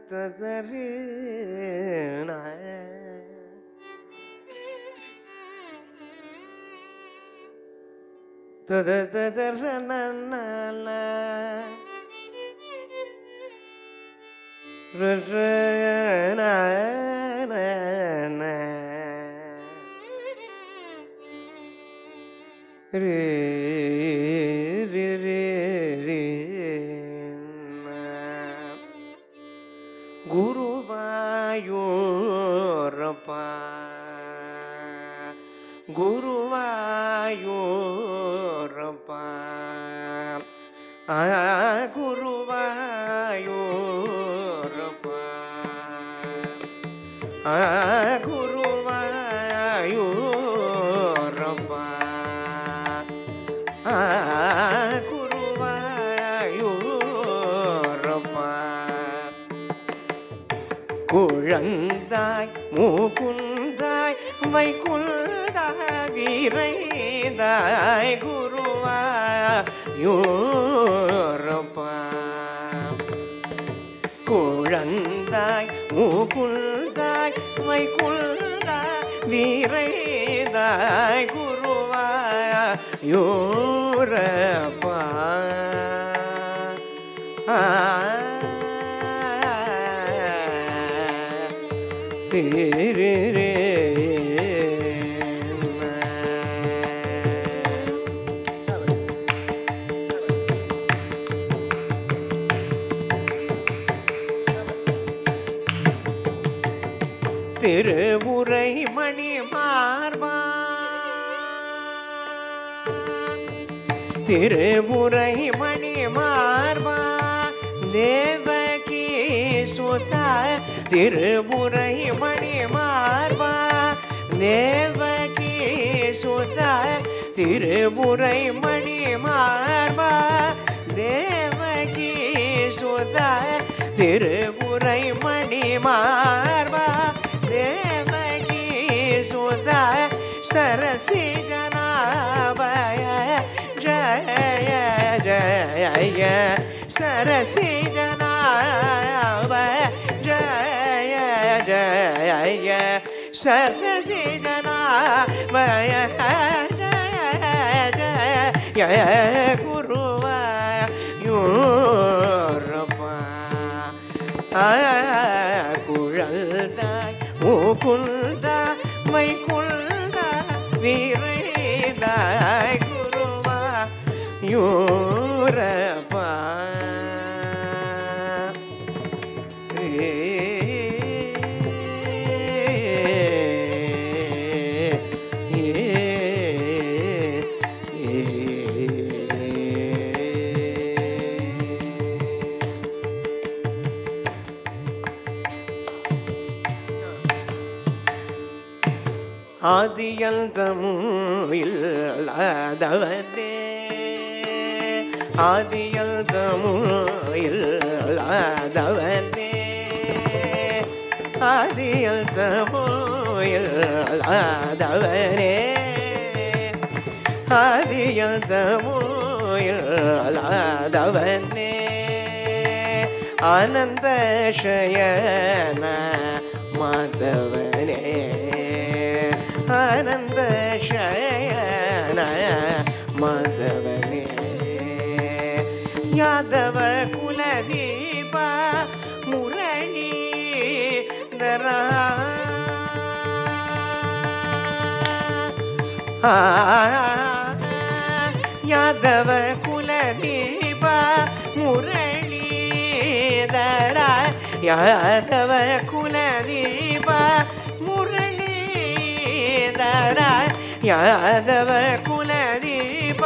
ததரி தத ததர நல குருவாயூரப்பா குருவாயூரப்பா குருவாயூரப்பா குருவாயூரப்பா குருவாயூரப்பா குழந்தாய் மூகுந்தாய் வைகுந்தாய் இறைந்தாய் குருவாயூரப்பா குழந்தாய் மூகுந்தாய் வைகுந்தாய் வீரைந்தாய் குருவாயூரப்பா திருவுரை மணி மார்பா திருவுரை மணி மார்பா தேவகி சுதா திருவுரை மணி மார்பா தேவகி சுதா திருவுரை மணி மார்பா தேவகி சுதா திருவுரை மணி மார்பா தேவகி சுதா சரசி ஜனாபய ஜய ஜய சரசி ஜனாபய ஜய ஜய சரசி ஜனாபய ஜய ஜய குருவாயூரப்பா குழந்தாய் மூகுந்தா வைகுந்தா வீரைந்தாய் குருவாயூரப்பா ஆதியந்தமும் இல்லாதவனே ஆதியந்தமும் இல்லாதவனே ஆதியந்தமும் இல்லாதவனே ஆதியந்தமும் இல்லாதவனே ஆனந்த சயன மாதவனே ஆனந்த சயன மாதவனே யாதவ குலதீப முரளி தரா யாதவ குலதீப முரளி தரா யாதவ குலதீப யாதவ குலதீப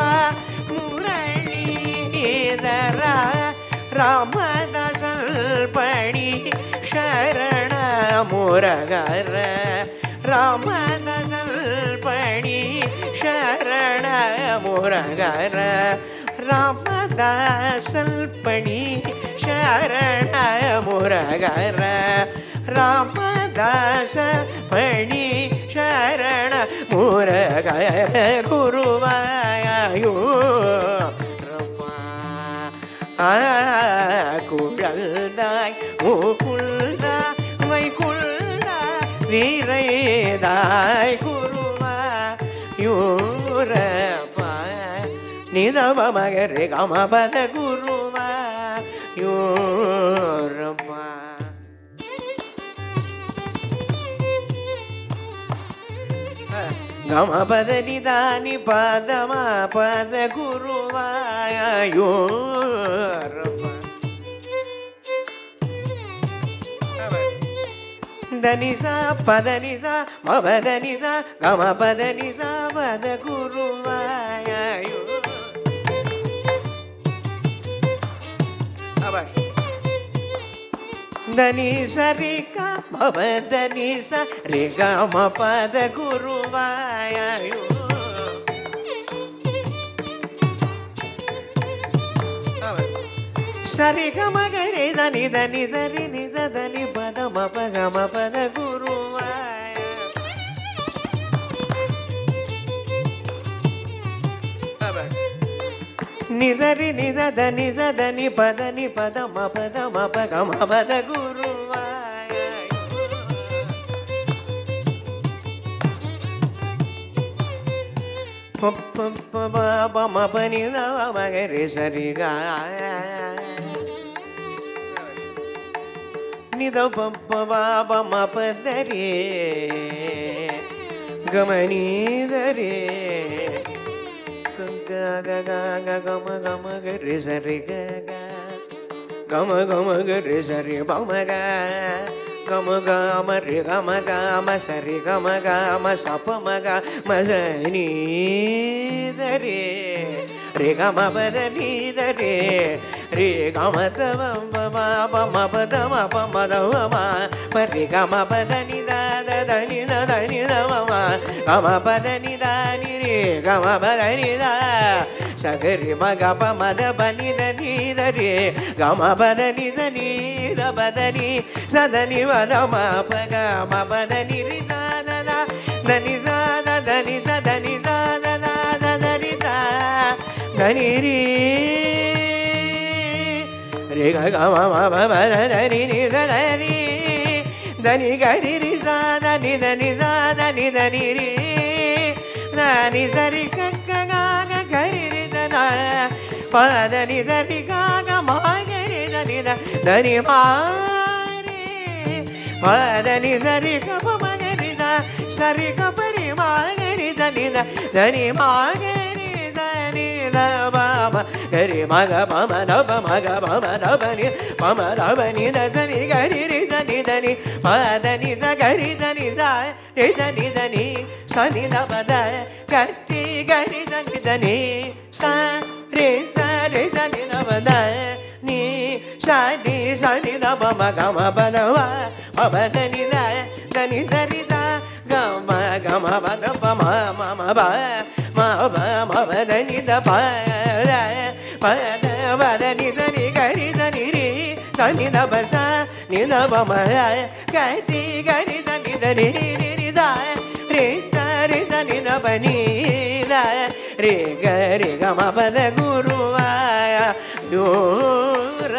முரளீதர ராமதாசல் பணி சரண முரகர ராமதாசல் பணி சரண முரகர ராமதாசல் பணி சரண முரகர ராமதாச பணி சரண முரகர குருவாயூரப்பா குழந்தாய் மல்தாய் மூக்குள்தா வைக்குள்தா வீரைதாய் குருவா யூரப்பா நிதவ மகரே கமபத குருவா யூரப்பா கமபத நிதானி பதமா பத குருவாய யூரப்பா தனிசா பதனிசா மபதனிசா கமபதனிசா பத குருவாய தனி சரி கமபதனி சரி கம பத குருவாய சரி கமகரி தனி தனி சரி நிச தனி பத மப கம பத குருவாய நிசரி நிச தனி பதனி பத மபத மப கம பத குருவாய பப்ப மபனி நவ மகரி சரி காய நித பப்ப பாப மபதரே கமனீதரே கம கம கரி சரி கம கம கரி சரி பமக கம கம ரி கம கம சரி கம கம சபமக மசனீதரே ரே கம பத நீதரே ரே கம தவ பாப மபத மப மதவ பரி கம பத நிதாத தனி தனி நவ கம பத நிதானி ரே கம பத நிதா சகரி மக பமத பனித நீதரே கம பத நித நீத பதனி சதனி வத மபக மபத நிரிதாத தனி சாத தனி தனி சாத தனி தா தனி ரீ ரே கம மப தனி நித தனி தனி கரி ரி சாத நித நிசாத நித நிரி தனி சரி கக்க காக கரி ரிதன பத நிதரி காக மாகரி தனித தனி மாரி பத நிதரி கப மகரித சரி கபரி மாகரி தனித தனி மாகரி தனித பாப கரி மக பம தப மக பம தபனி பம தபனி தனி கரி ரிதனி தனி பத நித கரி தனி தனி தனி சனி தபத கட்டி கரி தனி தனி சரி சரி சனி தபத நீ சனி சனி தப மகம பதவ மபதனி தனி சரி கம கம பத பம மம ப மப மபதனி தப பத பதனி தனி கரி தனி ரி தனி தப ச நி தப ம கரி கரி தனி தனி ரி த ரி சரி தனி தப நீ த ரி கரி கம பத குருவாய யூர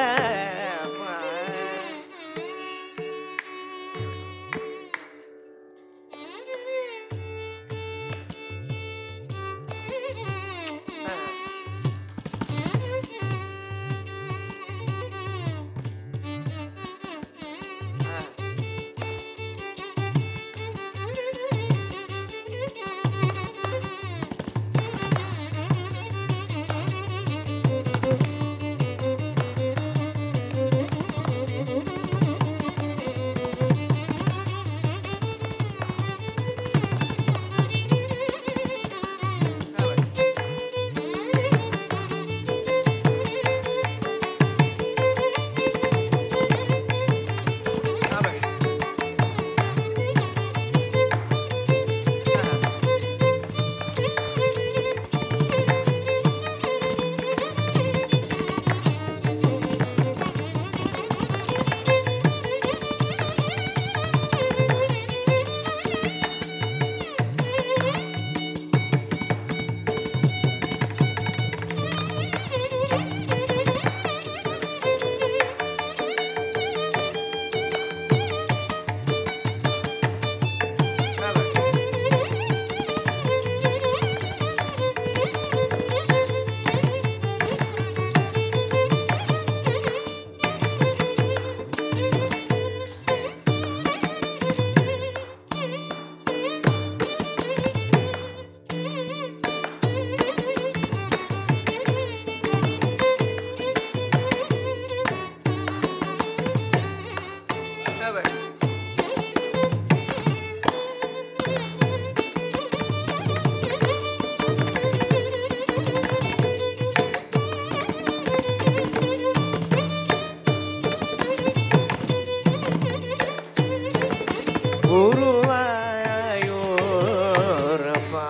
குருவாயூரப்பா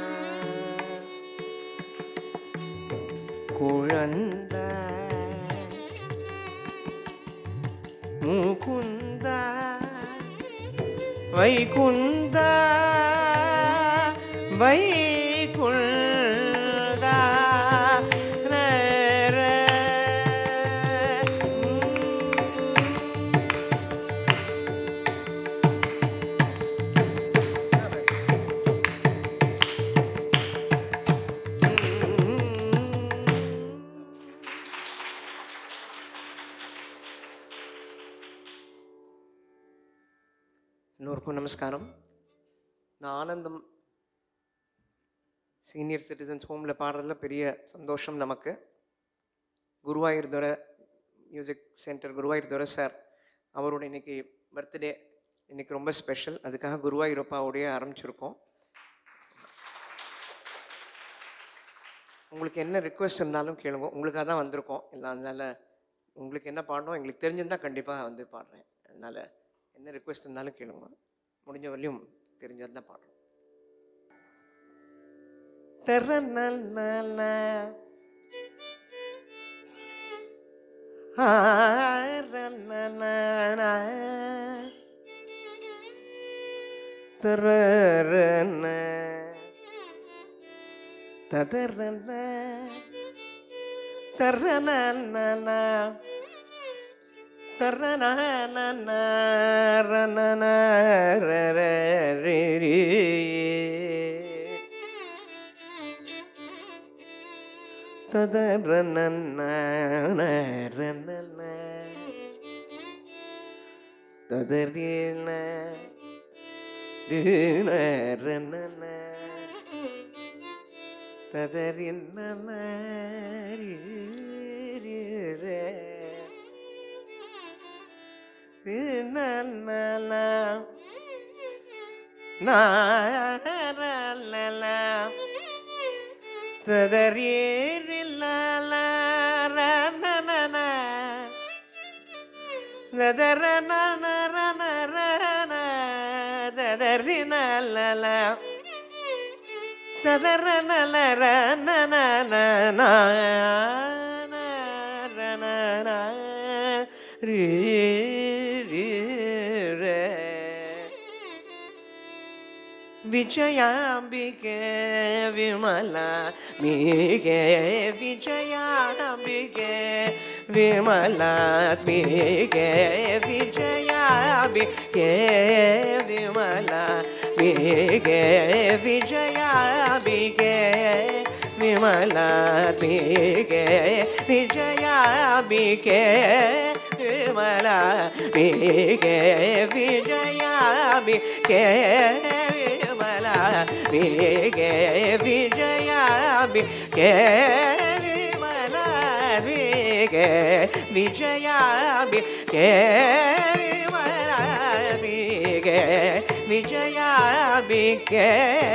குழந்த முகுந்த வைகுந்த வைகுந்த எல்லோருக்கும் நமஸ்காரம். நான் ஆனந்தம் சீனியர் சிட்டிசன்ஸ் ஹோமில் பாடுறதுல பெரிய சந்தோஷம் நமக்கு. Guruvayur Durai music centre Guruvayur Durai sir அவரோட இன்றைக்கி பர்த்டே, இன்றைக்கி ரொம்ப ஸ்பெஷல். அதுக்காக குருவாயூரப்பாவோடைய ஆரம்பிச்சிருக்கோம். உங்களுக்கு என்ன ரிக்வெஸ்ட் இருந்தாலும் கேளுங்க, உங்களுக்காக தான் வந்திருக்கோம். இல்லை அதனால் உங்களுக்கு என்ன பாடணும் எங்களுக்கு தெரிஞ்சிருந்தால் கண்டிப்பாக வந்து பாடுறேன். அதனால் என்ன ரிக்வெஸ்ட் இருந்தாலும் கேளுங்க, முடிஞ்ச வரையும் தெரிஞ்சது தான் பாடுறோம். விஜயாம்பிகே விமலா மீகே விஜயாம்பிகே விமலா மீகே விஜயாம்பிகே விமலா மீகே விஜயாம்பிகே விமலா மீகே விஜயாம்பிகே விமலா மீகே விஜயாம்பிகே விகே விஜயாம்பிகே விமலா விகே விஜயாம்பிகே விமலா விகே விஜயாம்பிகே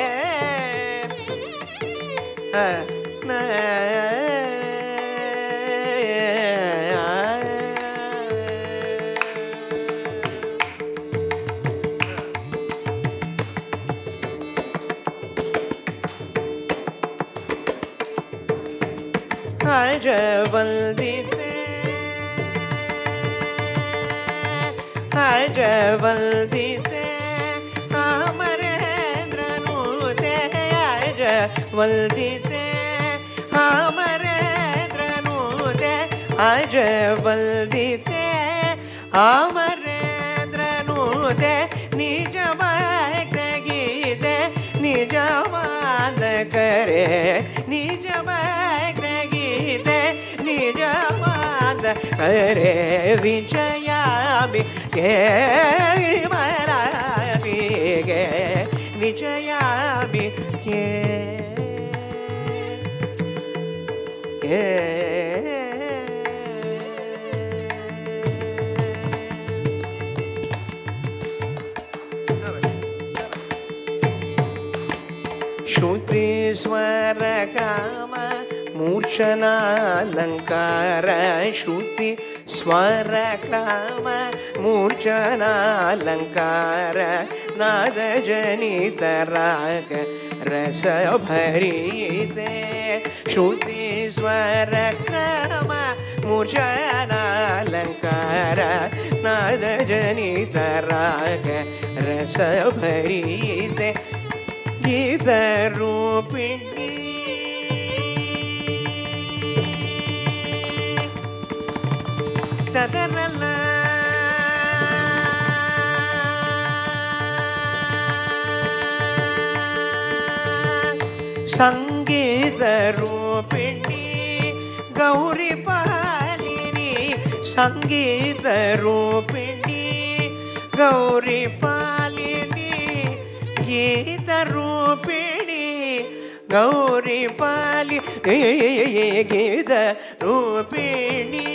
அஜவல்திதே அஜவல்திதே அமரேந்திரநூதே அஜவல்திதே அமரேந்திரநூதே அஜவல்திதே அமரேந்திரநூதே நிஜமகீதே நிஜமாத கரே நிஜமகீதே நிஜமாத கரே விஜயாம்பிகே விமலா விகே விஜயாம்பிகே श्रुति स्वर काम मूर्छनालंकार श्रुति ஸ்வர கிராம மூர்ச்சனாலங்கார நாத ஜனித ராக ரச பரீதே ஸ்ருதி ஸ்வர கிராம மூர்ச்சனாலங்கார நாத ஜனித ராக ரச பரீதே கீத ரூபிணி ததரல சங்கீத ரூபிணி கௌரி பாலினி சங்கீத ரூபிணி கௌரி பாலினி கீத ரூபிணி கௌரி பாலி கீத ரூபிணி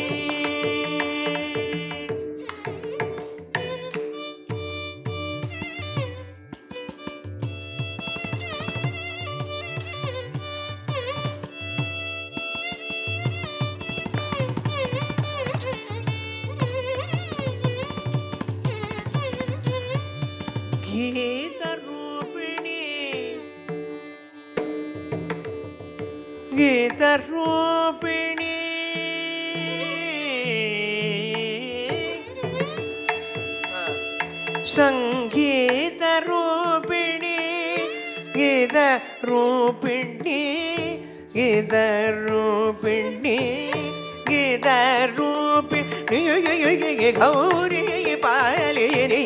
गीतरूपिणी संगीतरूपिणी गीतरूपिणी गीतरूपिणी गीतरूपिणी गौरी पालिनी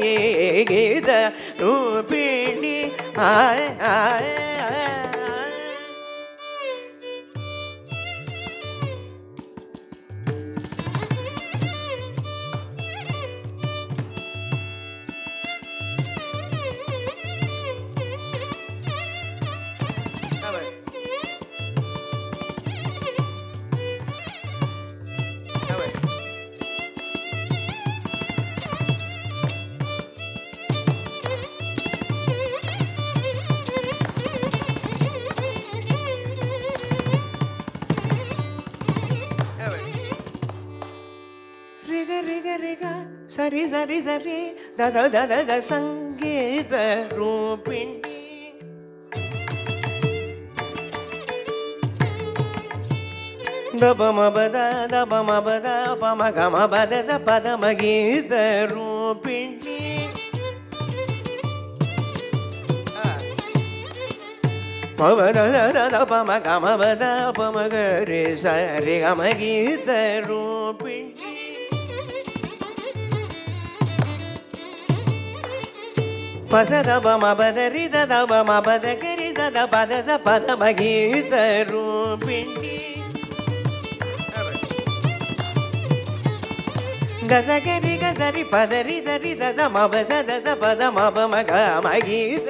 गीतरूपिणी आय आय सरी सरी सरी दा दा दा दा दा संगीत रूपिणी दपम बदा दपम बदा पम गम बद द पदम गीत रूपिणी मबद द पम गम बद पम गरे सरी गम गीत रूपिणी पसदा बम बदरी दा बम बद करी दा पद द पद गीत रूपिणी गजगरी गजरी पदरी दरी दा मब द पद मब मग गीत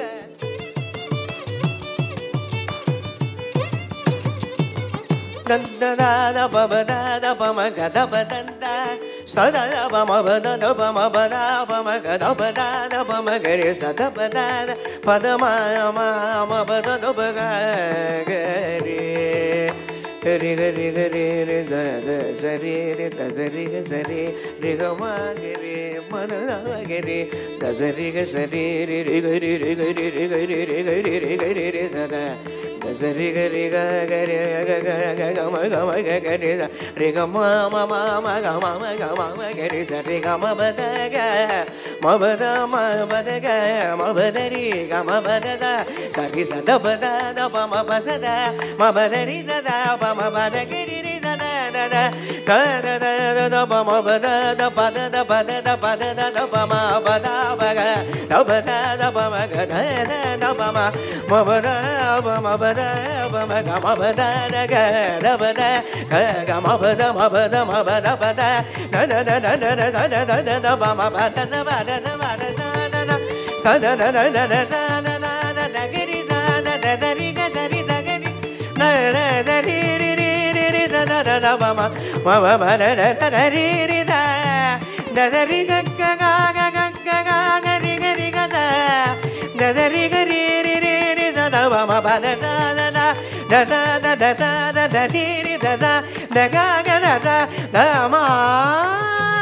दंद दा बब दा पम गद बदंदा सदा बम बद पम बद पम गद बद पम गरे सद बद पद म बद ब गरे गरे गरे गरे रे द सरी रे द सरी ग सरी रे ग म गरे मन गरे द सरी ग सरी रे रे गरे रे गरे रे गरे रे गरे रे गरे रे सदा द सरी ग रे ग गरे ग ग ग ग म ग गरे रे ग म म म म ग म म गरे स रे ग म बद ग म बद ग म बद रे ग म बद द सरी स द बद द प म प स द म बद रे द द प म बद गिरि रे द द द द ग द द द प म बद द प द द प द द प द द प म प द प ग द प द द प म ग द द प म म बद प म बद प म ग म बद द ग द प द ग म बद म बद म बद प द द द द द द द द द द प म प द द प द द प द द द स द द द द द द द द गिरि द द द रि ग द रि द गिरि द द रि रि रि रि रि द द द प म म प द द द रि रि द द द रि ग ग ग ग ग ग ग रि ग रि ग द द द रि ग रि रि रि रि द द प म प द द द द द द द द द द रि रि द द द ग ग द द द म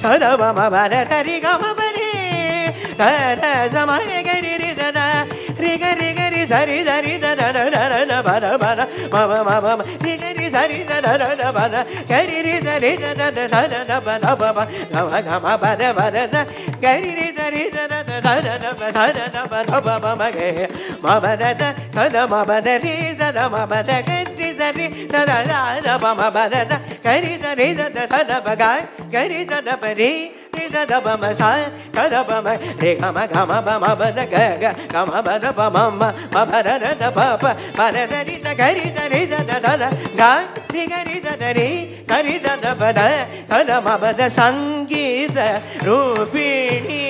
sada mama bada dari gama bari da sama gari ri da ri gari sari dari da bada bada mama mama ri gari sari da bada gari ri dari da bada baba gama gama bada bada gari ri dari da bada baba mage mama da sada mama da ri sada mama da gari sari da mama bada gari dari da sada baga gari da bari da da ba ma sa da ba ma re ga ma ba ma ba da ga ga ga ma ba da ba ma ma ba da da ba ba ba da da ri da ga ri da da da ga ri ga ri da ri ga ri da ba da ma ba da sangeeta rupini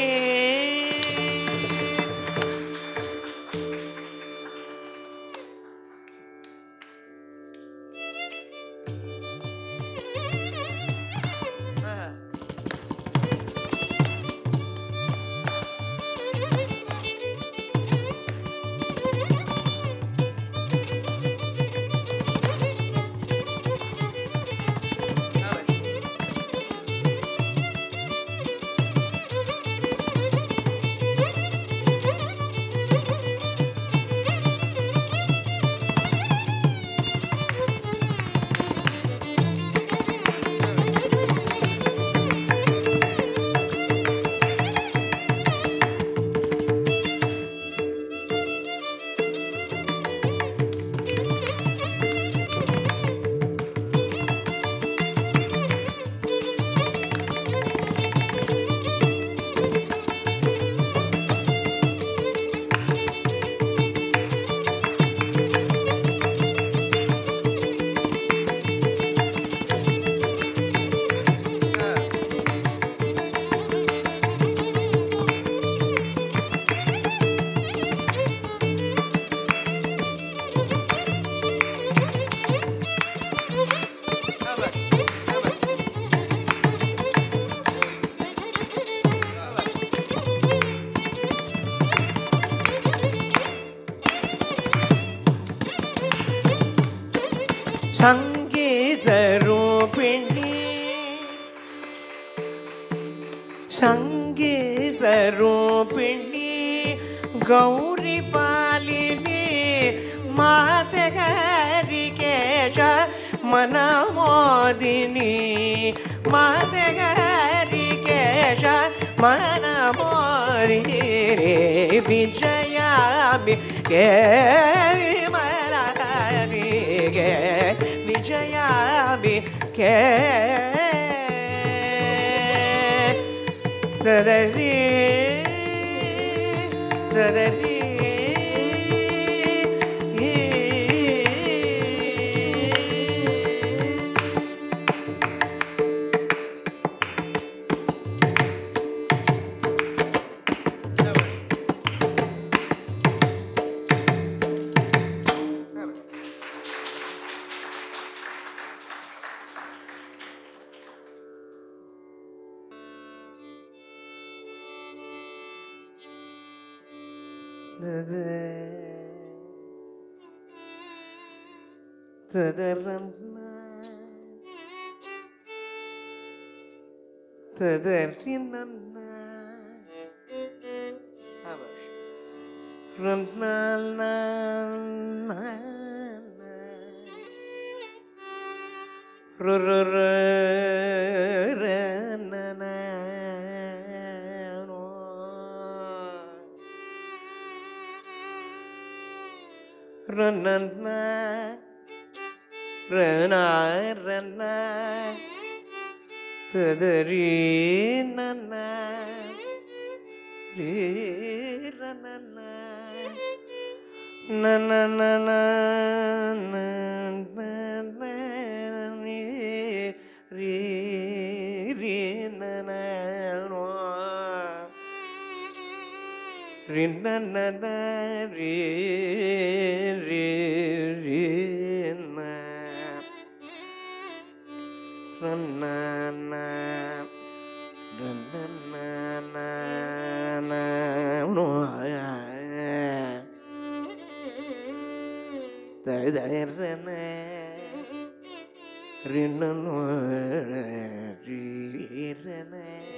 sangeeta rupini sangeeta rupini gauri palini mate gari kesha manamodini mate gari kesha manamodini vijayami ke Vijayami ke tadari tadari Ranna rana rana tadari nana re rana nana nana nana re re nana re nana re re re na na na na na na no da da re na re na no re re na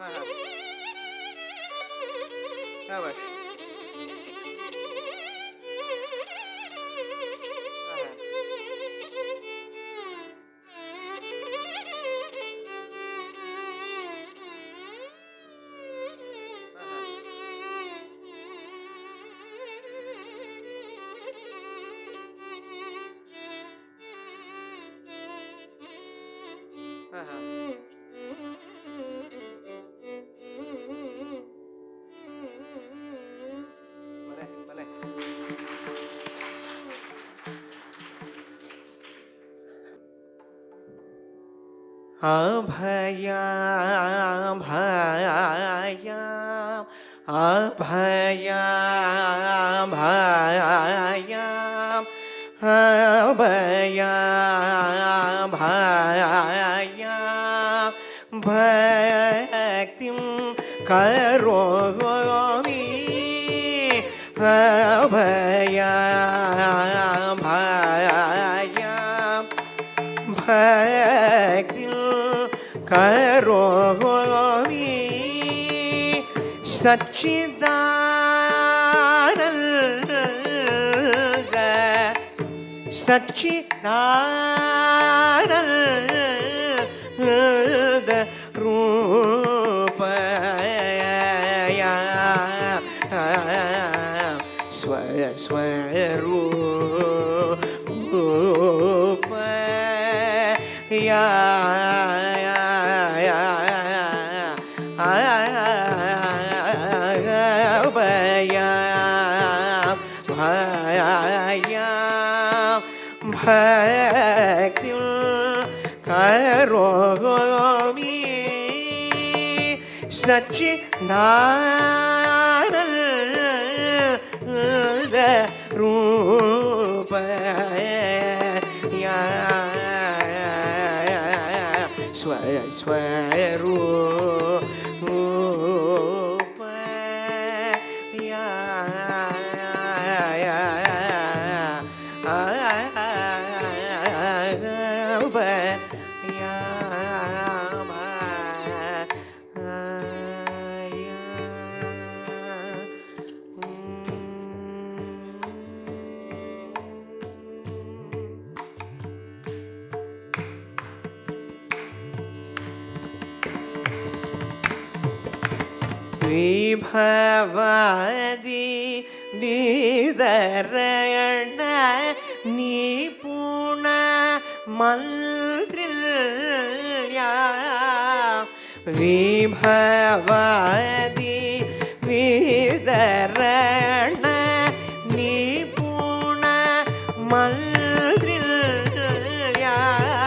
शाबाश. Abhayam bhayam abhayam bhayam abhayam bhayam bhaktim karomi abhayam bhayam bhaktim karomi Satchidananda Satchidananda Rupaya Swarupaya Bhaktim karomi Satchidananda Rupaya Vibhavadi Nidharayana Nipuna Mantrilya Vibhavadi Nidharayana Nipuna Mantrilya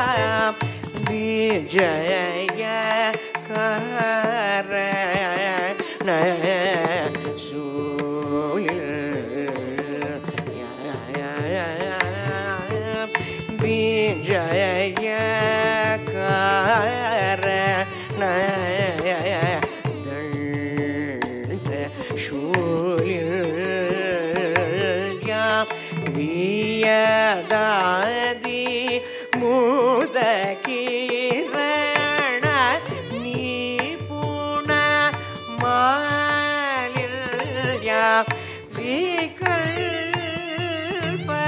Vijaya Kara Vijaya Karana Shulya Viyadadi Mudakirana Nipuna Malilya Vikalpa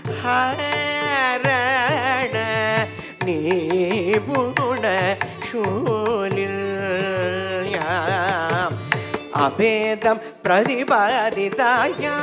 Harana Nipuna Shulya Abedam Pradipaditāya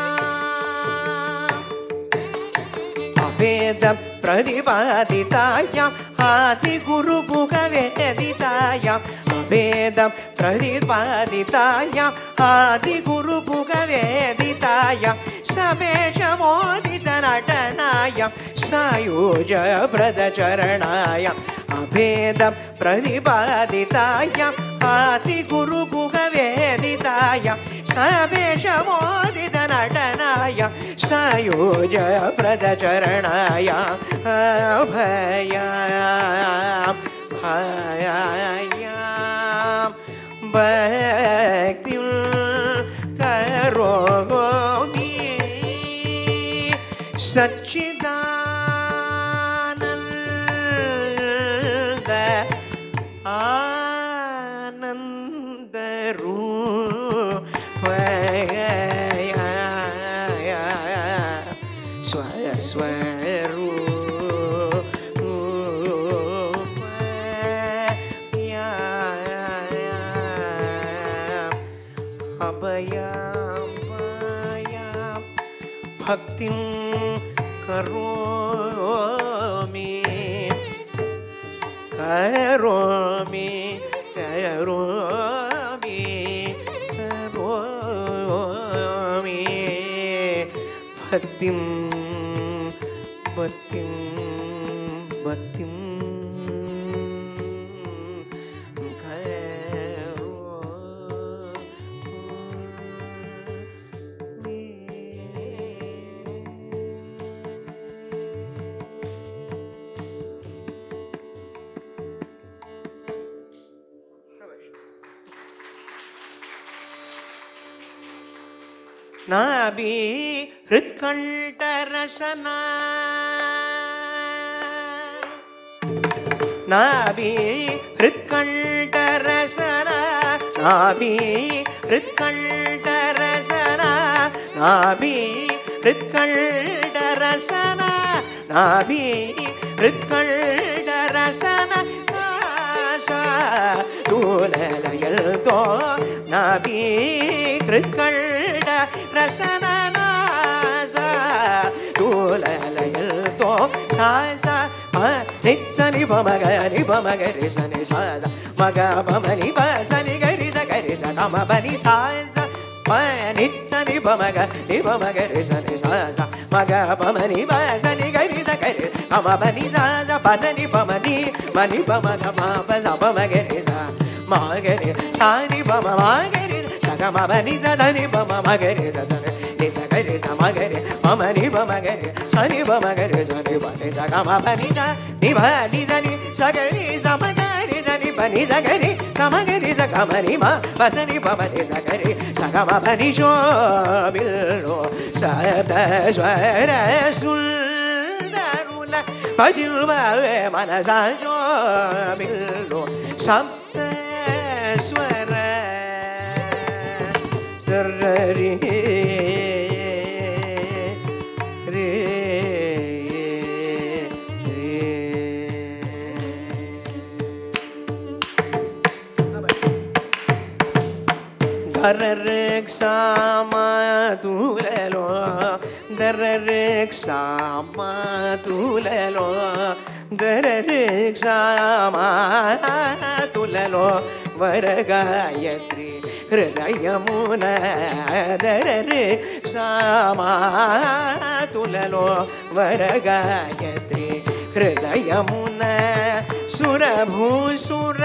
Abedam Pradipaditāya Adi Guru Bhuka Veditāya Abedam Pradipaditāya Adi Guru Bhuka Veditāya Samesha Modita Natanaya Sayuja Pradacharanaya Abedam Pradipaditāya Adi Guru Bhuka Veditaya Samesha Modita Natanaya Sayuja Pradacharanaya Abhayam Bhayam Bhaktim Karomi Satchidananda Ananda भक्तिं करोमि करोमि करोमि करोमि भक्तिं भक्तिं भक्तिं नाभि हृत्कण्ठरसना नाभि हृत्कण्ठरसना नाभि हृत्कण्ठरसना नाभि हृत्कण्ठरसना नाभि हृत्कण्ठरसना तूललयल्तो नाभि हृत्कण्ठरसना तूललयल्तो सा नित्सनि पमग निपमग रिसनि सा मग पमनि पसनि गरिद गरिद कम बनि सा नित्सनि पमग निपमग रिसनि सा मग पमनि पसनि गरिद गरिद कम बनि सा पसनि पमनि मनि पमग मा पस पमग रिद मगरि सानि पम मगरि कम बनि धनि पम मगरि धनि निद गरिद मगरि पमनि पमगरि सनि पमगरि सनि पनि कम बनि द निभ निधनि सगरि समगरि धनि पनि सगरि समगरि स कमनि मा पसनि पमनि सगरि सकम बनि शोभिल्लो शब्द स्वर सुन्दरुल भजिल्वे मनसा शोभिल्लो शब्द स्वर रे दररेक्सामा तुलेलो दररेक्सामा तुलेलो दररेक्सामा तुलेलो वरगायत्री हृदयमुन दररेक्सामा तुलेलो वरगायत्री हृदयमुन सुरभूसुर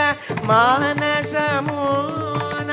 मानसमुन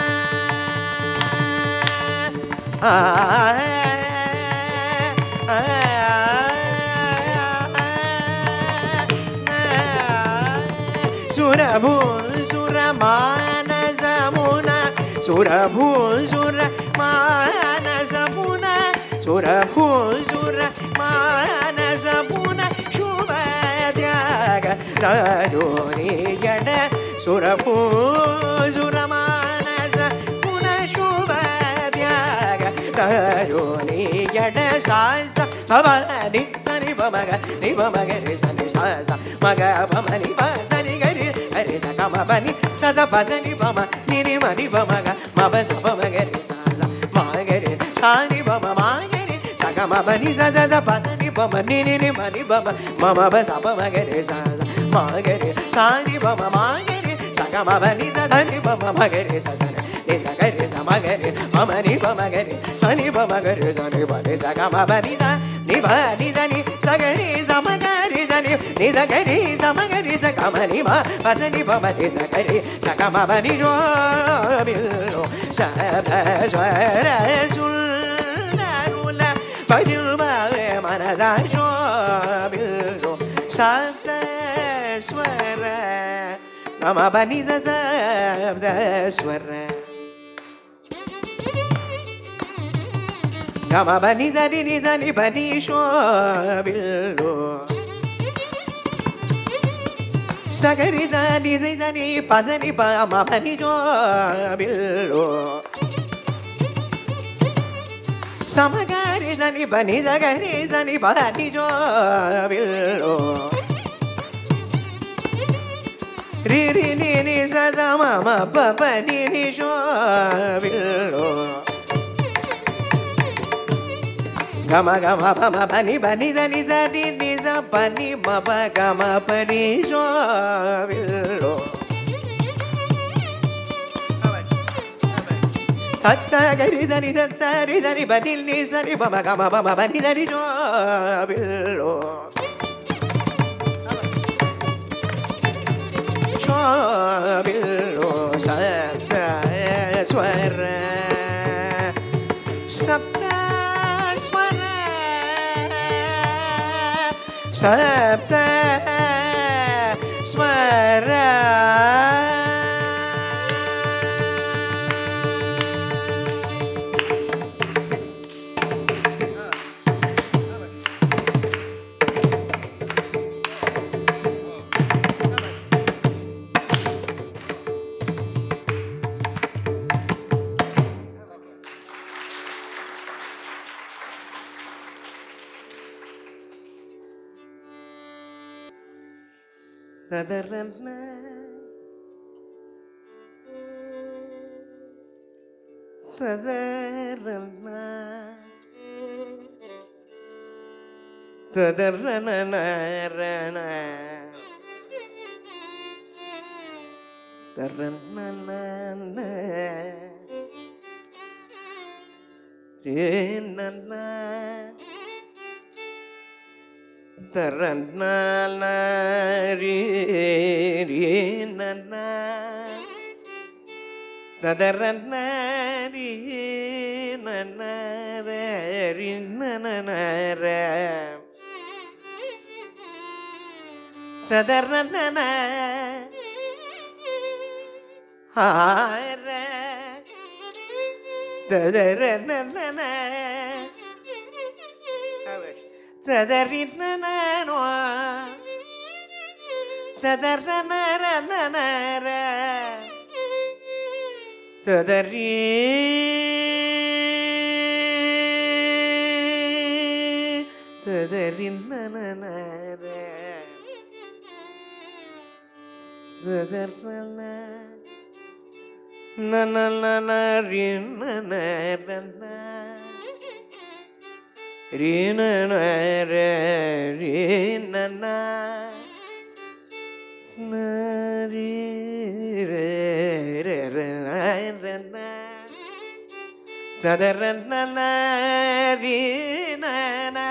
सुरभूसुर मानसमुन सुरभूसुर मानसमुन सुरभूसुर मानसमुन शुभ त्याग राजोनियण सुरभूसुर मानसमुन शुभ त्याग राजोनियण सास सवनि सनि पमग निपमग रिसनि सास मग पमनि पसनि गरि हरि कम बनि सद पसनि पम निनि मनि पमग मब सपमग रि सास मगरि सानि पम मगरि सकम बनि सद पसनि पम निनि मनि पम मम सपमग रि सास मगरि सानि पम मगरि सकम बनि सदनि पम मगरि सदनि सगरि समगरि ममनि पमगरि सनि पमगरि सनि पनि सकम बनि द निभ निधनि सगरि समगरि धनि निधगरि समगरि सकमनि मा पसनि पमनि सगरि सकम बनि शोभिल्लो शब्द स्वर सुन्दरुल भजिल्वे मनसा शोभिल्लो शब्द स्वर कम बनि शब्द स्वर कम बनि धनि निधनि बनि शोभिल्लो சகரித நிதை தனி பதனி பமபனி ஜோபில்லோ சமகாரி தனி பனி தகரி தனி பனி ஜோபில்லோ ரிரி நினி சதம பபனி நிஷோபில்லோ gama gama pama pani pani dani dani niza pani mapa gama pani jovillo satta gari dani dattari dani banil niza ni pama gama pama pani dani jovillo jovillo satta swara satta Sapta Swara Tadarana Tadarana Tadarana Rana Tadarana Rinana Taranala rinana Tadarana rinana rinana Tadarana hara Tadarana Tadarina no Tadarana ranara Tadari Tadarina nanara Tadarana nanana rinana Rinana rinana nari rana tadarana rinana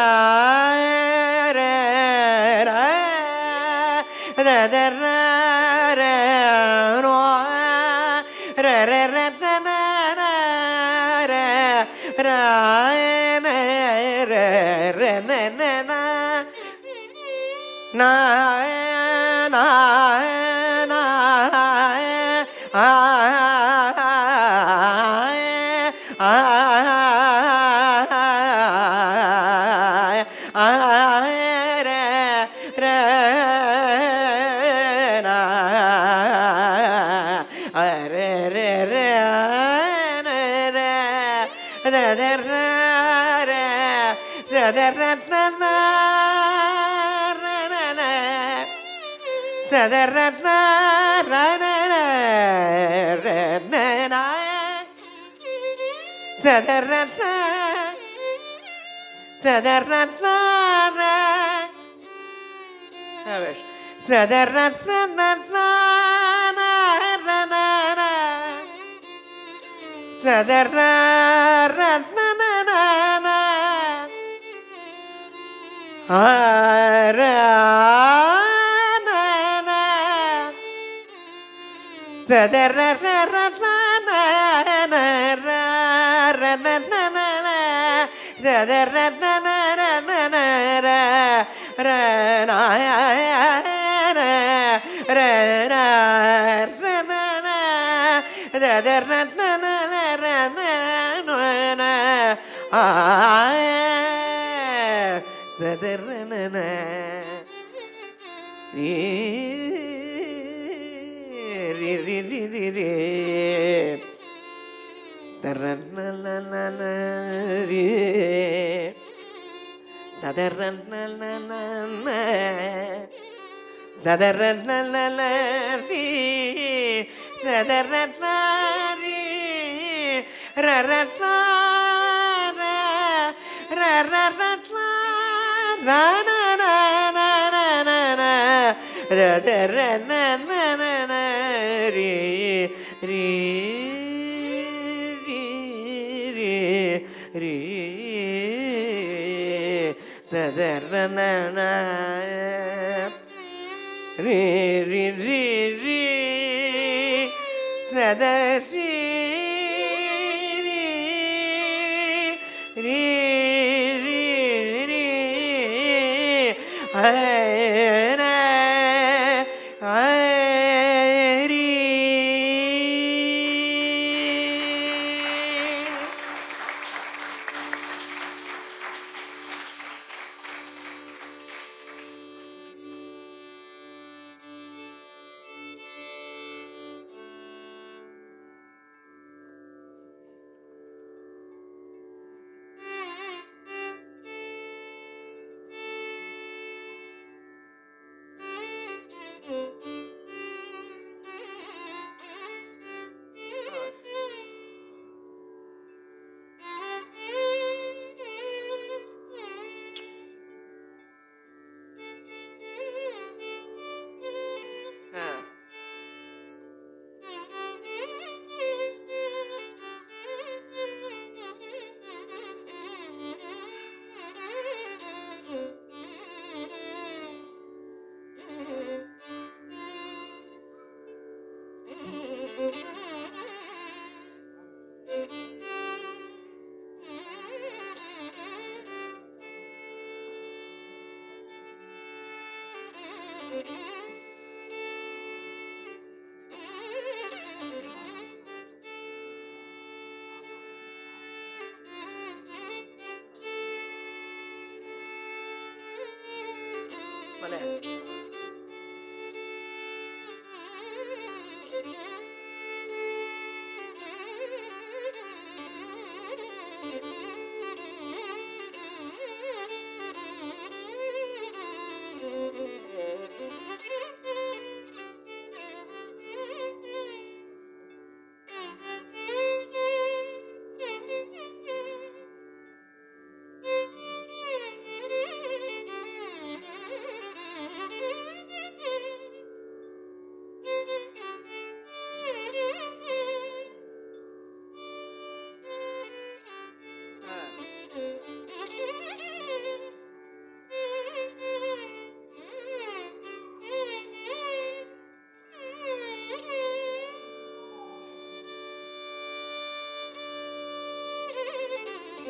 ra ra ra ra ra ராயன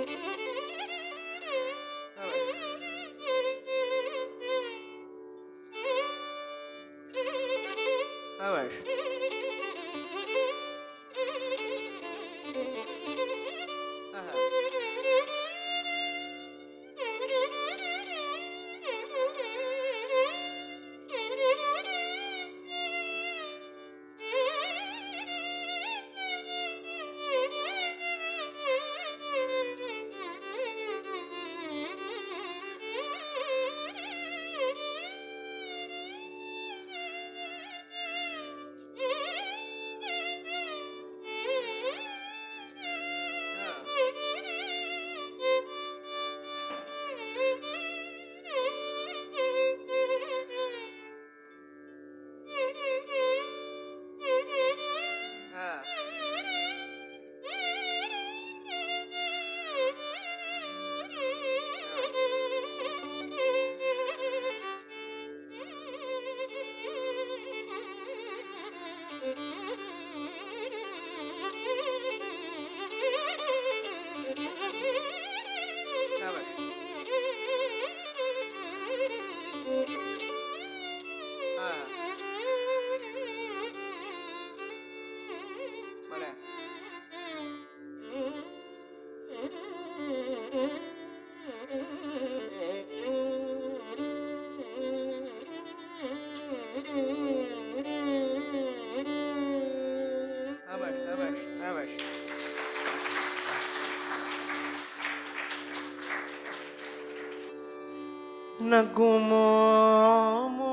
నగుమోము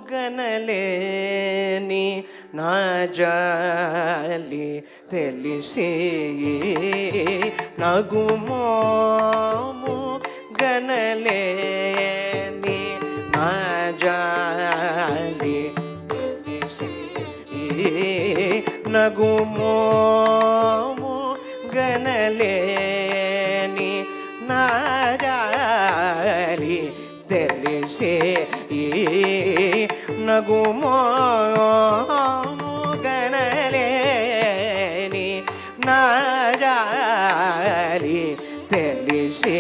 గనలేని నా జాలి తెలిసి నగుమోము గనలేని నా జాలి తెలిసి నగుమోము గనలేని నా జాలి తెలిసే నగుమోము గనలేని నా జాలి తెలిసే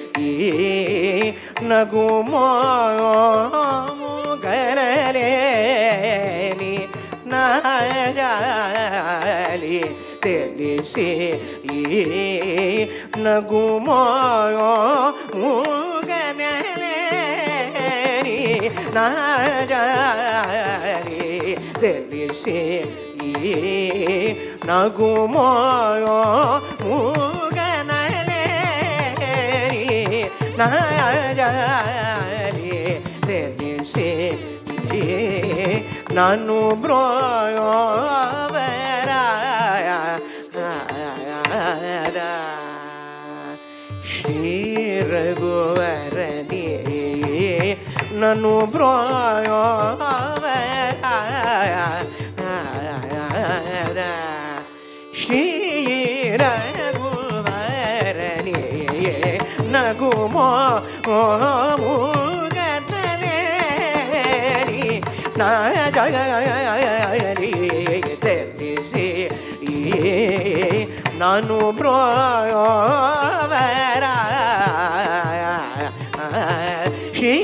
నగుమోము గనలేని నా జాలి తెలిసే నగుమోము నా జాలి తెలిసే నగుమోము గనలేని నా జాలి తెలిసే నన్ను బ్రోవరాయ శ్రీ రఘువరని నన్ను బ్రోవరాయ శ్రీ రఘువరని నగుమోము గనలేని నా జాలి తెలిసి నన్ను బ్రోవరాయ శ్రీ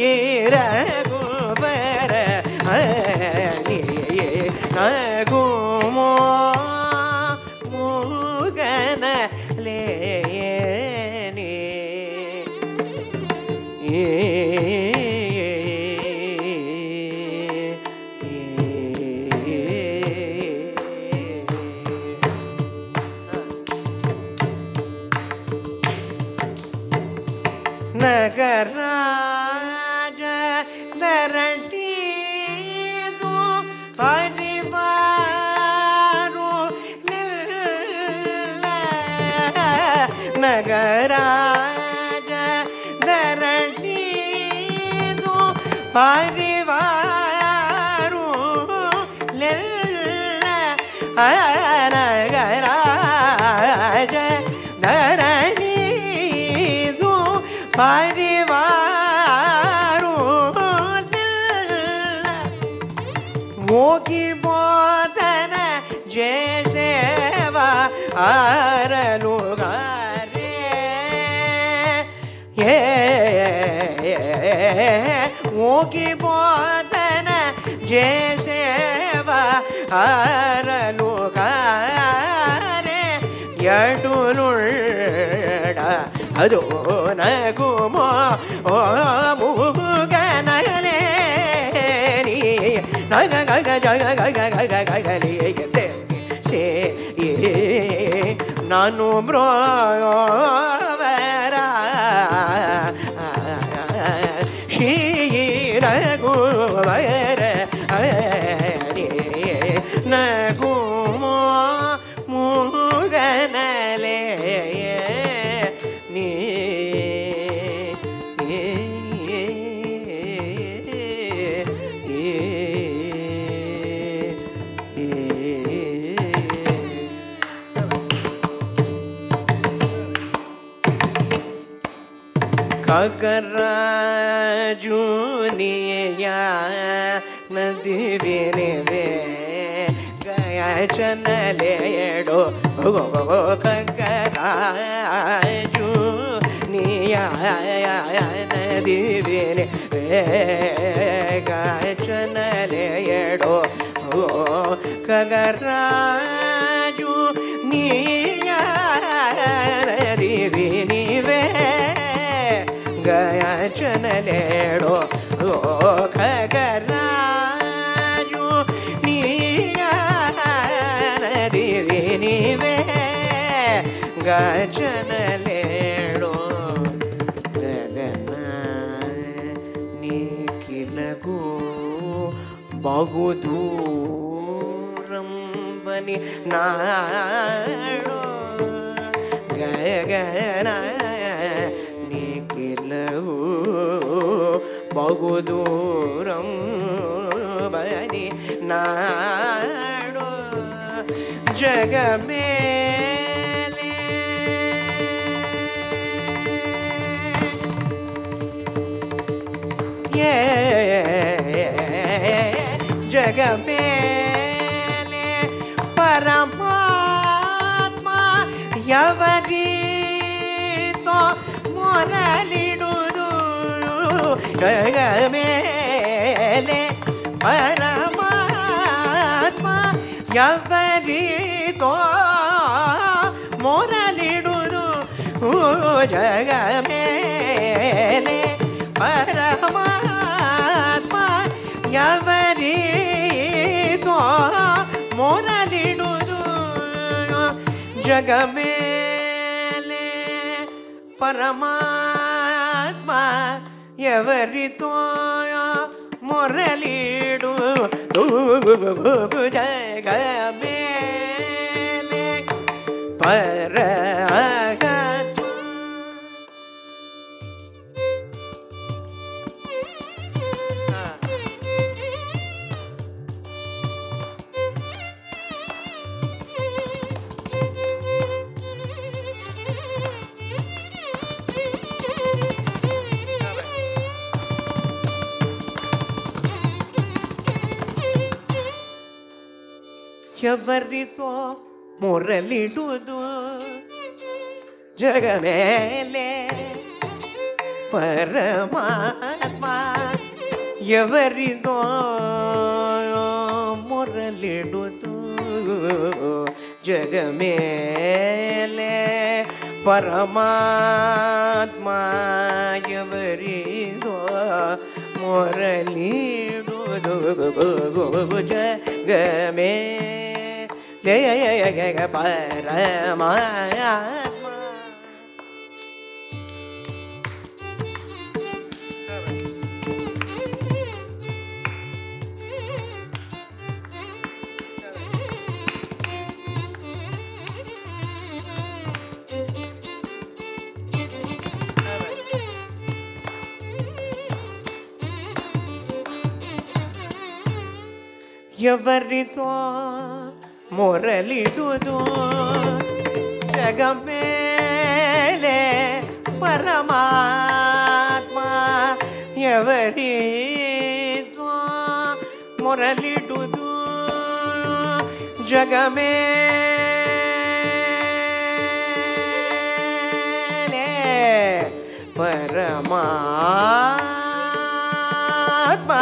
రఘువరని నగుమోము గనలేని ನಗರಾಜ ದರಟಿದು ಪರಿವಾರು ನಿಲ್ಲ ನಗರಾಜ ದರಟಿದು ಪರಿವಾರು ನಿಲ್ಲ ನಗರಾಜ ದರಟಿದು ಪರಿವಾರು ಮೋಗಿ ಬೋಧನ ಜಯ ಸೇವಾ ಆರಲುಗಾರೆ ఓకి బోధన చేసేవా ఆరను కారే ఎటులుడ అదో నగుమో ఓ ముగనలే నగ గగ జగ గగ గగ గగలే సే నాను బ్రోవరా ஷீரகுவர நகுமோ முகனலே நீ ககராஜுனியா நதி வினவே கயச்சனலேடோ ககராஜுனியா நதி வினவே கயச்சனலேடோ ககராஜுனியா நதி வினவே గయచనలేడో ఖగరాజు నీయానది వినివే గయచనలేడో గగన నీకిలగు బహుదూరం బని నాడో గగన బహుదూరం బని నాడో జగమేలే జగమేలే పరమాత్మ ఎవరితో మొరలిడుదు జగమేలే పరమాత్మ ఎవరితో మొరలిడుదు జగమేలే పరమాత్మ ఎవరితో మొరలిడుదు జగమేలే పరమాత్మ ఎవరితో మొరలిడు జగమేలే పరగతు ఎవరితో మొరలిడుదు జగమేలే పరమాత్మ ఎవరితో మొరలిడుదు జగమేలే పరమాత్మ ఎవరితో మొరలిడుదు జగమే పరమాత్మ ఎవరితో మొరలిడుదు జగమేలే పరమాత్మ ఎవరితో మొరలిడుదు జగమేలే परमात्मा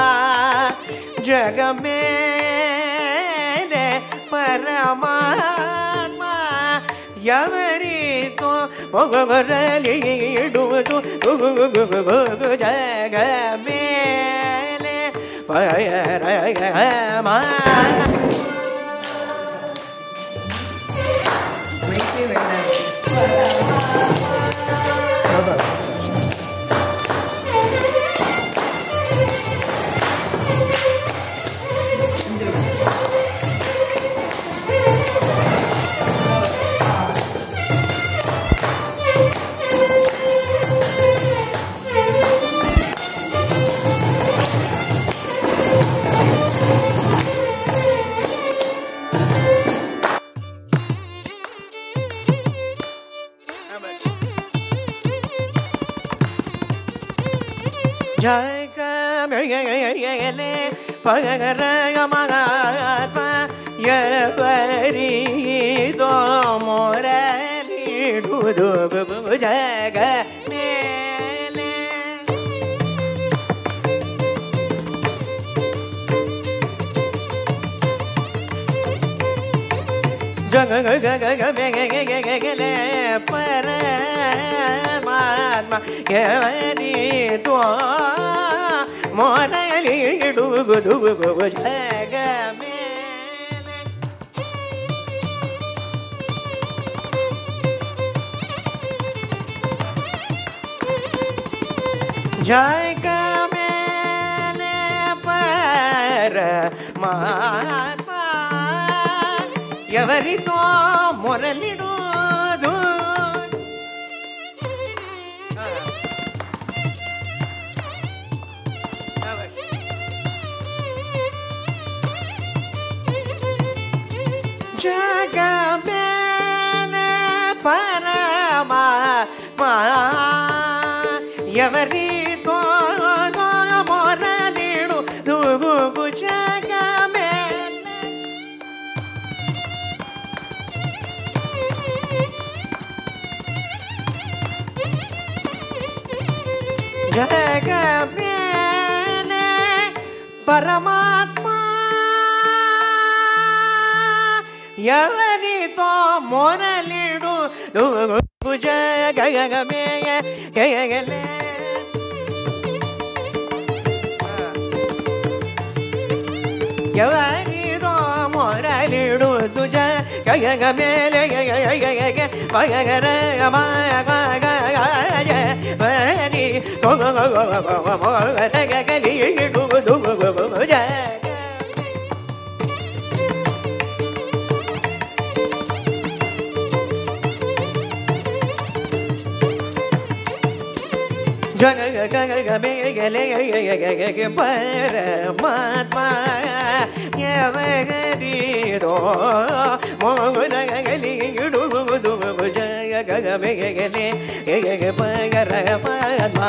जगमेले परमात्मा ఎవరితో మొగరలిడుదు జగమేలే పరమా ஜகமேலே பரமாத்மா எவரிதோ மொரலிடுது ஜகமேலே ஜகமேலே பரமாத்மா எவரிதோ மொரலிடுது ஜகமேலே ஜகமேலே பரமாத்மா ఎవరితో మొరలిడుదు జగమేలే పరమాత్మా ఎవరితో మొరలిడుదు జగమేలే జగమేలే పరమాత్మా ఎవరితో మొరలిడుదు జగమేలే ఎవరితో మొరలిడుదు జగమేలే ஜகமேலே பரமாத்மா எவரிதோ மொரலிடுது ஜகமேலே பரமாத்மா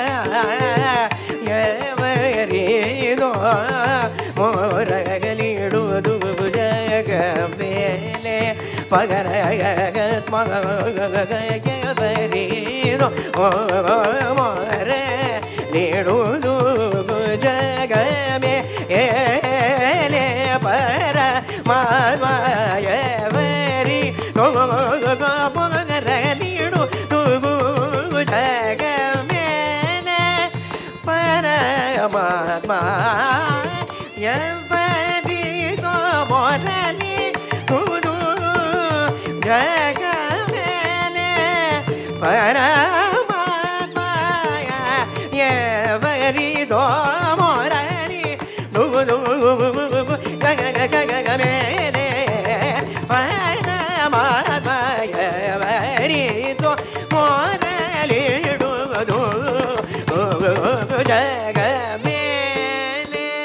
எவரிதோ மொரலிடுது ஜகமேலே பரமாத்மா எவரிதோ மொரலிடுது ஜகமேலே பரமாத்மா எவரிதோ மொரலிடுது ஜகமேலே பரமாத்மா எவரிதோ மொரலிடுது ஜகமேலே பரமாத்மா எவரிதோ மொரலிடுது ஜகமேலே பரமாத்மா எவரிதோ மொரலிடுது ஜகமேலே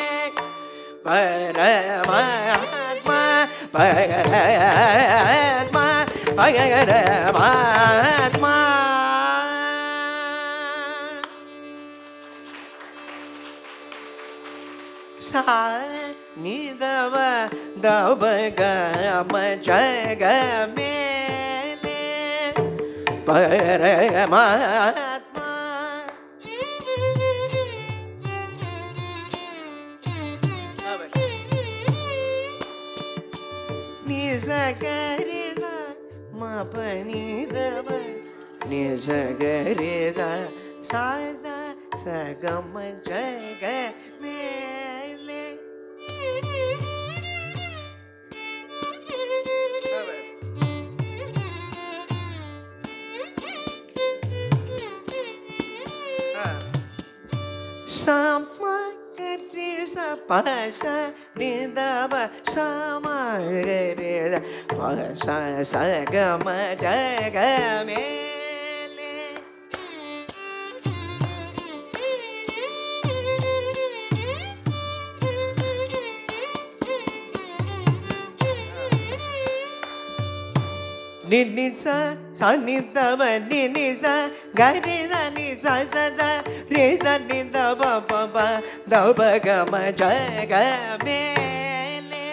பரமாத்மா பரமாத்மா பரமாத்மா சா நிதவ தவகம ஜகமேலே பரமாத்மா பனிதப நிசகரித சாத சகம ஜக மேலே Samakariza pasa nidaba samakariza pasa sagama jagamele Ninisa sanidaba ninisa gariza nisa sada reza nidaba baba daba gama jagamele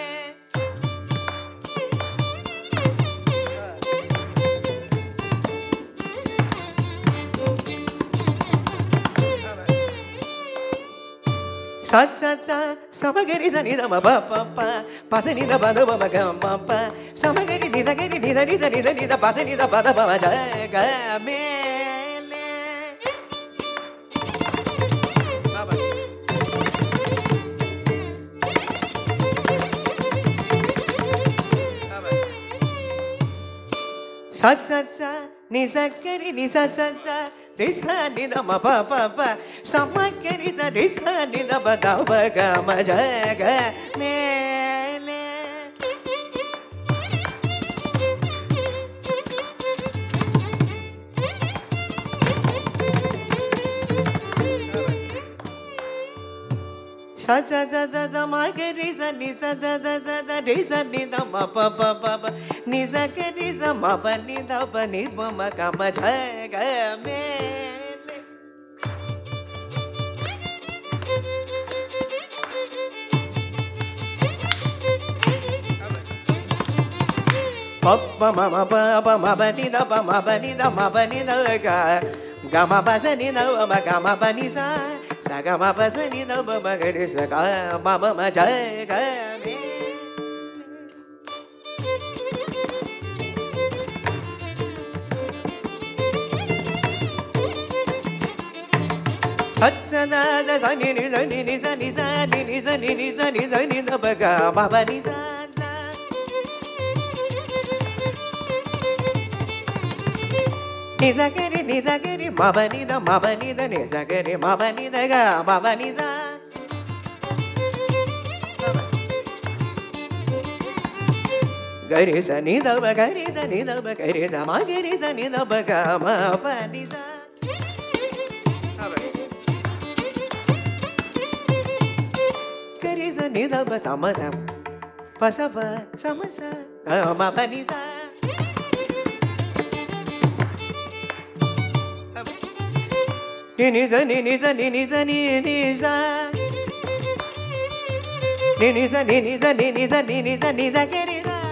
Sa sa sa samagari sa nida ma pa pa pa pa sa nida pa da ma ga ma pa samagari nida gari nida nida nida nida pa sa nida pa da ma ja ga mele sa sa sa nisa gari nisa sa sa Risa nida ma pa pa pa samakari sa risa nida pa da ma ga ma ja ga mele Sa sa sa sa sa ma gari sa ni sa sa sa sa sa risa nida ma pa pa pa pa nisa gari sa ma pa nida pa ni pa ma ga ma ja ga mele pa pa ma ma pa pa ma pa nida pa ma pa nida ga ga ma pa sa nida ma ga ma pa ni sa Saga ma pa sa ni da ba ma ga ri sa ga ma ba ma ja ga me Sat sa da da sa ni ni sa ni ni sa ni sa ni ni sa ni ni sa ni sa ni da ba ga ma ba ni sa Nisa gari ma ba ni da nisa gari ma ba ni da ga ma ba ni da Gari sa ni da ba gari sa ni da ba gari sa ma gari sa ni da ba ga ma ba ni da Gari sa ni da ba sa ma da pa sa ba sa ma sa ga ma ba ni da Ni sa ni ni sa ni ni sa ni ni sa ni ni sa ni ni sa ni ni sa ni ni sa ni sa ke ni sa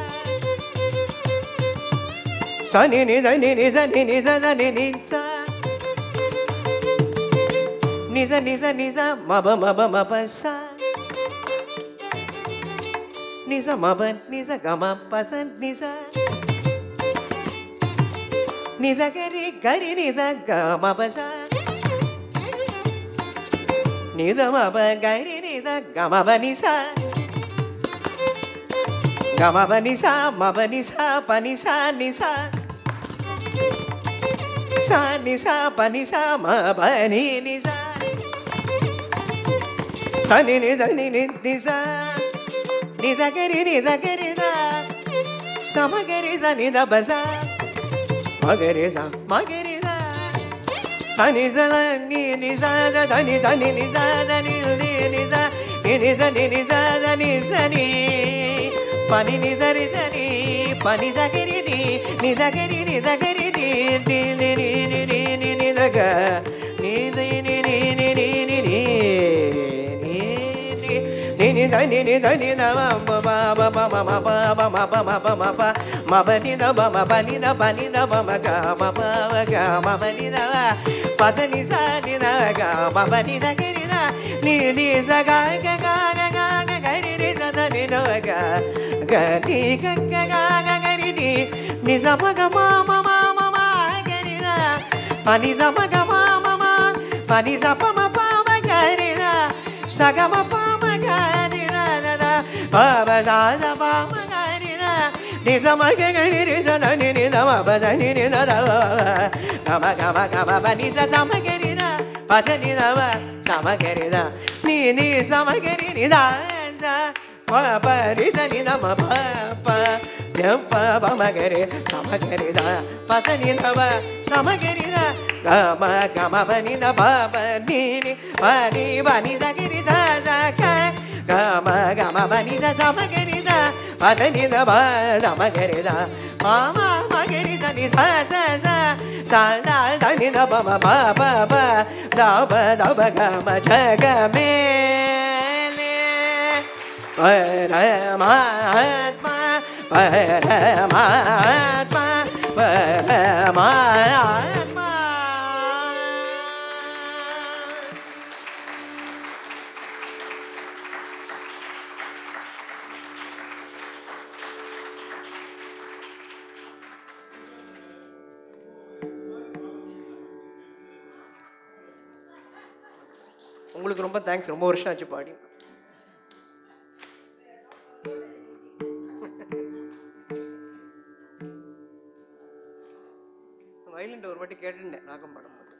sa ni ni sa ni ni sa ni ni sa sa ni ni sa ni sa ma ba sa ni sa ma ba ni sa ga ma pa sa ni sa gari ni sa ga ma pa sa Ni da ma ba ga ri ni da ga ma ba ni sa ga ma ba ni sa ma ba ni sa pa ni sa ni sa ni sa pa ni sa ma ba ni ni sa ni ni sa ni ni ni sa ni da ga ri da sa ma ga ri sa ni da ba sa ma ga ri sa Sa ni sa ni ni sa da da ni sa ni ni sa da ni ni sa ni ni sa ni ni sa da ni sa ni pa ni ni sa ri sa ni pa ni sa ke ri ni sa ke ri ni sa ke ri ni ni ni sa ga ni ni ni ni ni sa ni da ma ba ma ba ni da ba ma ba ni da ba ma ga ma ba ni da pa sa ni sa ni da ga ma ba ni da ke ri da ni sa ga ga ri sa da ni da ga ni ga ri ni ni sa pa ga ma ma ma ma ma ga ni da pa ni sa pa ga ma ma ma pa ni sa pa ma pa ma ga ni da sa ga ma pa ma ga ni da da da pa ba sa sa pa ma ga ni da ni sa ma ga ni ni sa na ni ni da ma pa da ni ni da da ga ma pa ni sa sa ma ga ni da pa da ni da ma sa ma ga ni da ni sa ma ga ni da sa pa pa ni da ni da ma pa pa pa pa ma ga re sa ma ga ni da pa da ni da ma sa ma ga ni da ga ma pa ni da pa pa ni ni pa ni da ga ni da da ka ga ma pa ni da sa ma ga ni da pa da ni da ba sa ma ga ni da ma ma ga ni da ni sa sa sa sa da ni da pa pa pa pa da ba ga ma cha ga me le Paramatma Paramatma Paramatma. உங்களுக்கு ரொம்ப thanks. ரொம்ப வருஷம் ஆச்சு பாடி. Violin ஒரு வாட்டி கேட்டுட்டேன் ராகம் பாடும் போது.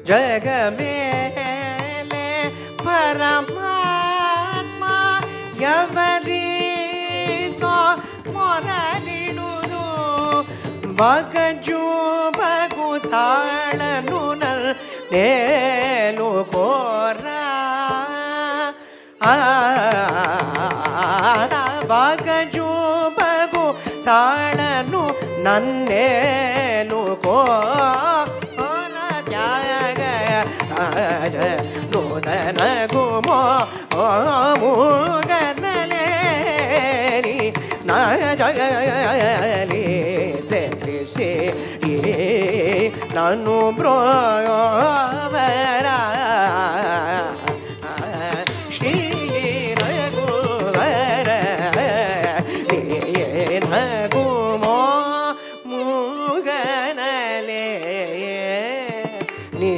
జగమేలే పరమాత్మ ఎవరితో మొరలిడును బగజూబగు తాళను నేను కోరా బగజూబగు తాళను నన్నేను కోరా త్యాగ నూతన గుమో మూగనలేని నా జగలి తెలిసి నన్ను బ్రోవరా శ్రీ రఘువర నగుమో మూగనలే నీ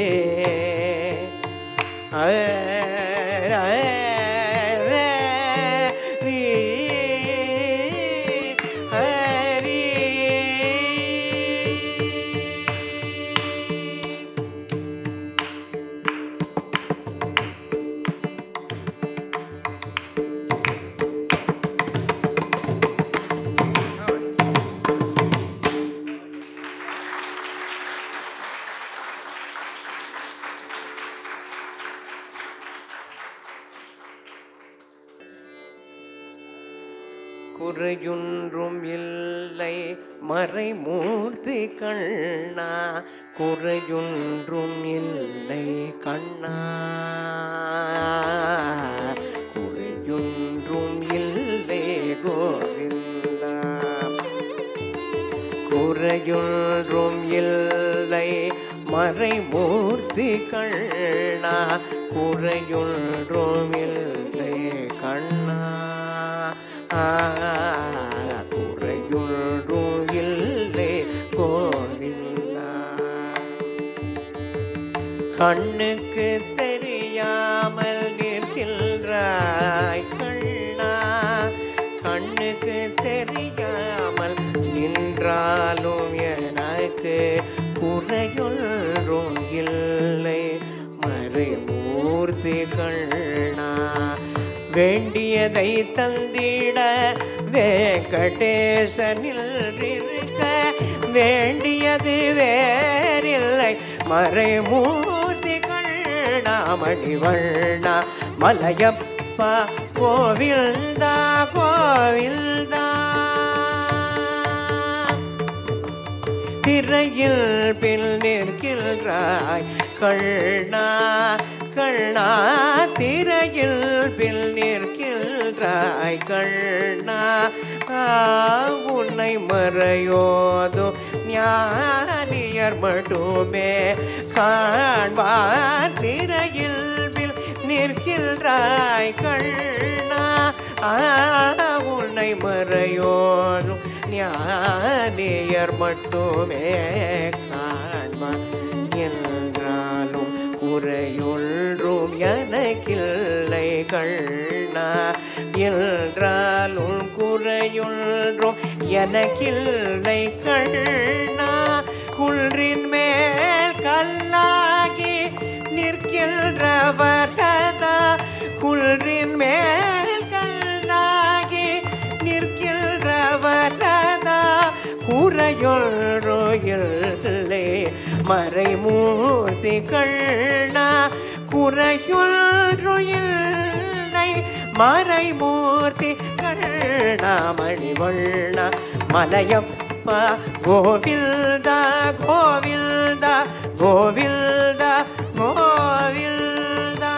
குறையொன்றும் இல்லை மறைமூர்த்தி கண்ணா குறையொன்றும் இல்லை கண்ணா குறையொன்றும் இல்லை கோவிந்தா குறையொன்றும் இல்லை மறைமூர்த்தி கண்ணா குறையொன்றும் இல்லை கண்ணா குறையொன்றும் இல்லை கோவிந்தா கண்ணுக்கு தெரியாமல் நிற்கின்றாய் கண்ணா கண்ணுக்கு தெரியாமல் நின்றாலும் எனக்கு குறையொன்றும் இல்லை மறைமூர்த்தி கண்ணா வேண்டியதை தந்திட வெங்கடேசனில் இருக்க வேண்டியது வேறில்லை மறைமூர்த்தி கண்ணா மணிவண்ணா மலையப்பா கோவில்தா கோவில்தா திரையில் பின் நிற்கின்றாய் கண்ணா கண்ணா திரையில் பின் நிற்கின்றாய் கண்ணா உன்னை மறையோதும் ஞானியர் மட்டுமே காண்பார் திரையில் பின் நிற்கின்றாய் கண்ணா உன்னை மறையோதும் ஞானியர் மட்டுமே காண்பார் என்றாலும் குறையொன்றும் எனக்கில்லை கண்ணா என்றாலும் குறையொன்றும் எனக்கில்லை கண்ணா குன்றின் மேல் கல்லாகி நிற்கின்றவரதா குன்றின் மேல் கல்லாகி நிற்கின்றவரதா குறையொன்றும் இல்லை மறைமூர்த்தி கண்ணா குறையொன்றும் இல்லை மறைமூர்த்தி கண்ணா மணிவண்ணா மலையப்பா கோவில்தா கோவில்தா கோவில்தா கோவில்தா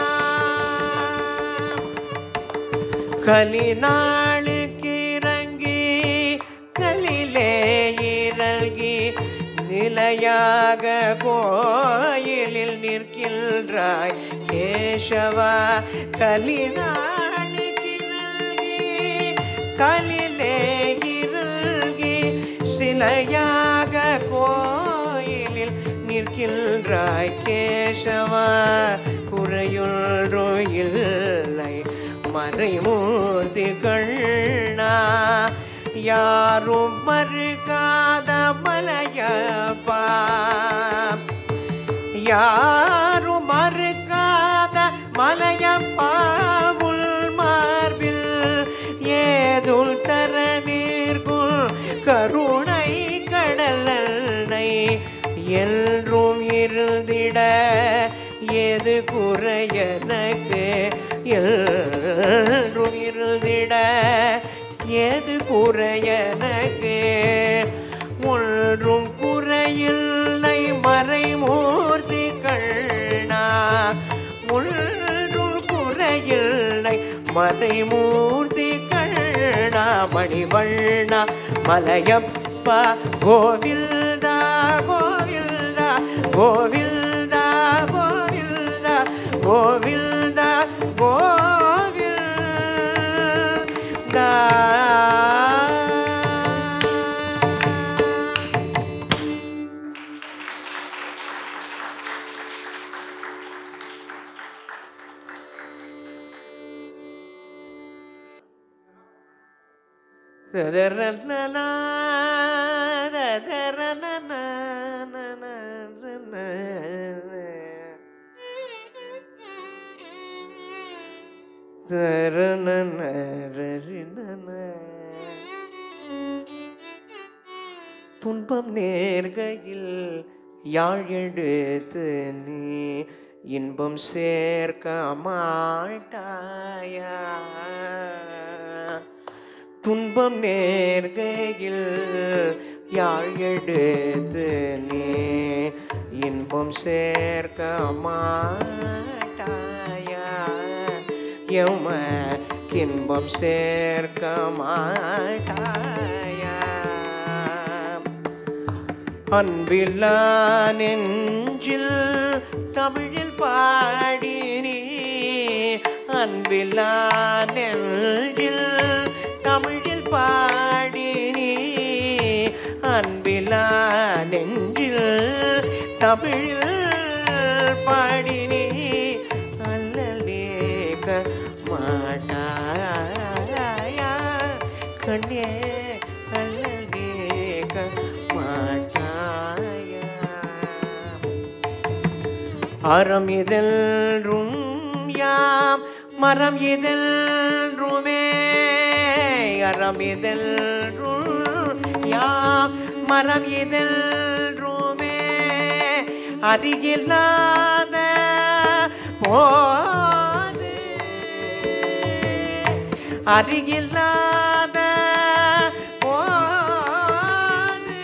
கலிநாளுக்கு இறங்கி கலிலே இறங்கி நிலையாக கோயிலில் நிற்கின்றாய் கேசவா கலிநாளுக்கு இறங்கி கலிலே இறங்கி சிலையாக கோயிலில் நிற்கின்றாய் கேசவா குறையொன்றும் இல்லை மறைமூர்த்தி கண்ணா யாரும் மறுகாத மலையப்பா யாரும் மறுக்காத மலையப்பாவுள் மார்பில் ஏதுல் தர நீர்குள் கருணை கடலை என்றும் இருந்திட ஏது குறையனக்கு என்றும் இருந்திட ஏது குறையனக்கு ஒன்றும் குறையில்லை மறைமூர்த்திகள் ஒன்றும் குறையில்லை மறைமூர்த்திகள் மணிவண்ணா மலையப்பா கோவில்தா கோவில்தா கோவில்தா கோவில்தா கோவில்தா கோவில்தா. துன்பம் நேர்கையில் யாழ் எடுத்து நீ இன்பம் சேர்க்க மாட்டாயா துன்பம் நேர்கையில் யாழ் எடுத்து நீ இன்பம் சேர்க்க மாட்டாயா எமக்கின்பம் சேர்க்க மாட்டாயா அன்பில்லா நெஞ்சில் தமிழில் பாடி நீ அன்பில்லா நெஞ்சில் தமிழில் பாடி நீ அன்பில்லா நெஞ்சில் தமிழில் பாடி நீ அல்லலேக்க மாட்டாயா கண்ணே அல்லலேக்க மாட்டாயா அறம் இதெல்றும் யாம் மரம் இதெல்றுமே அறம் இதெல்றும் யாம் மரம் இதெல்றுமே அருகில்லாத போது அருகில்லாத போது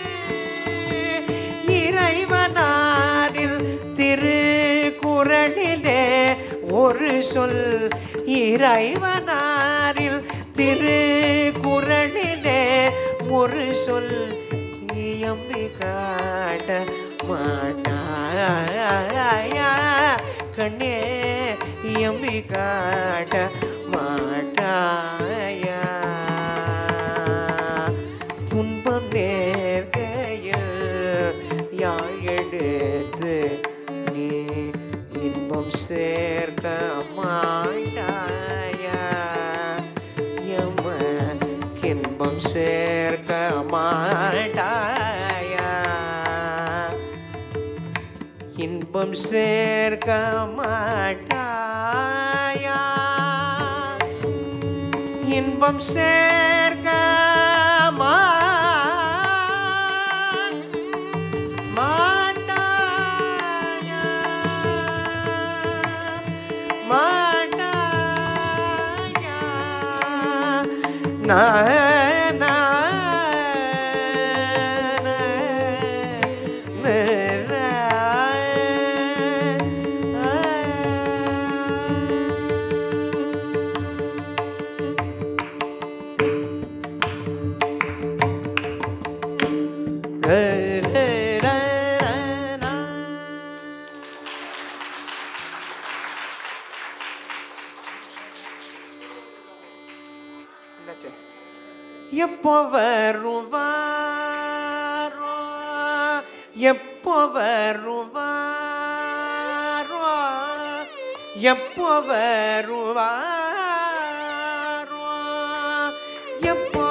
இறைவனாரில் திருக்குறளிலே ஒரு சொல் இறைவனாரில் திருக்குறளிலே ஒரு சொல் எம்பி காட்ட மாட்டாயா கண்ணே எம்பி காட்ட மாட்டாயா துன்பம் நேர்கையில் யாழ் எடுத்து நீ இன்பம் சேர்க்க மாட்டாயா எமக்கின்பம் சேர்க்க மாட்டாயா இன்பம் சேர்க்க மாட்டாயா இன்பம் சேர்க்க மாட்டாயா மாட்டாயா எப்போ வருவாரோ எப்போ வருவாரோ எப்போ வருவாரோ எப்போ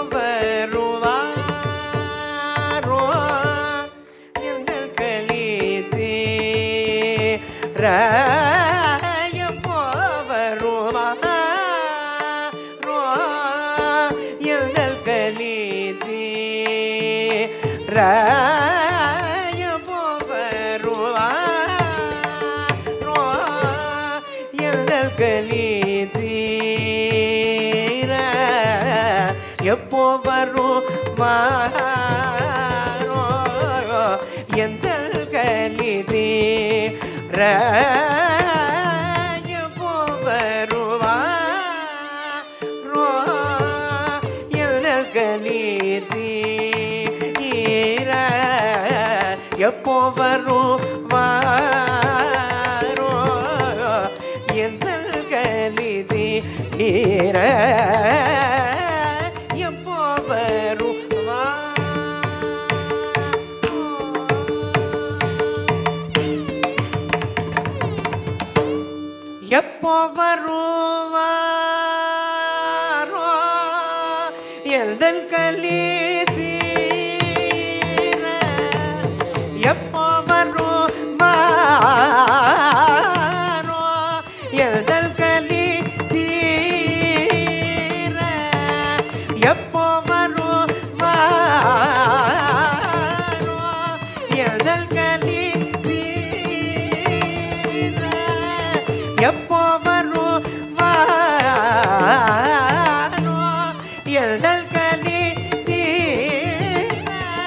வருவாரோ எங்கள் கலிதே எப்போ வருமா எந்தல் கலி தீர எப்போ வருமா எந்தல் கலி தீர எப்போ வருமா எந்தல் கலி தீர எப்போ வருமா எந்தல் கலி தீர எப்போ வருமா எந்தல் கலி தீர எப்போ வருமா எப்போ வருவாரோ எந்தன் கலி தீர எப்போ வருவாரோ எந்தன் கலி தீர எப்போ வருவாரோ எந்தன் கலி தீர எப்போ வருவாரோ எந்தல் கலி தீர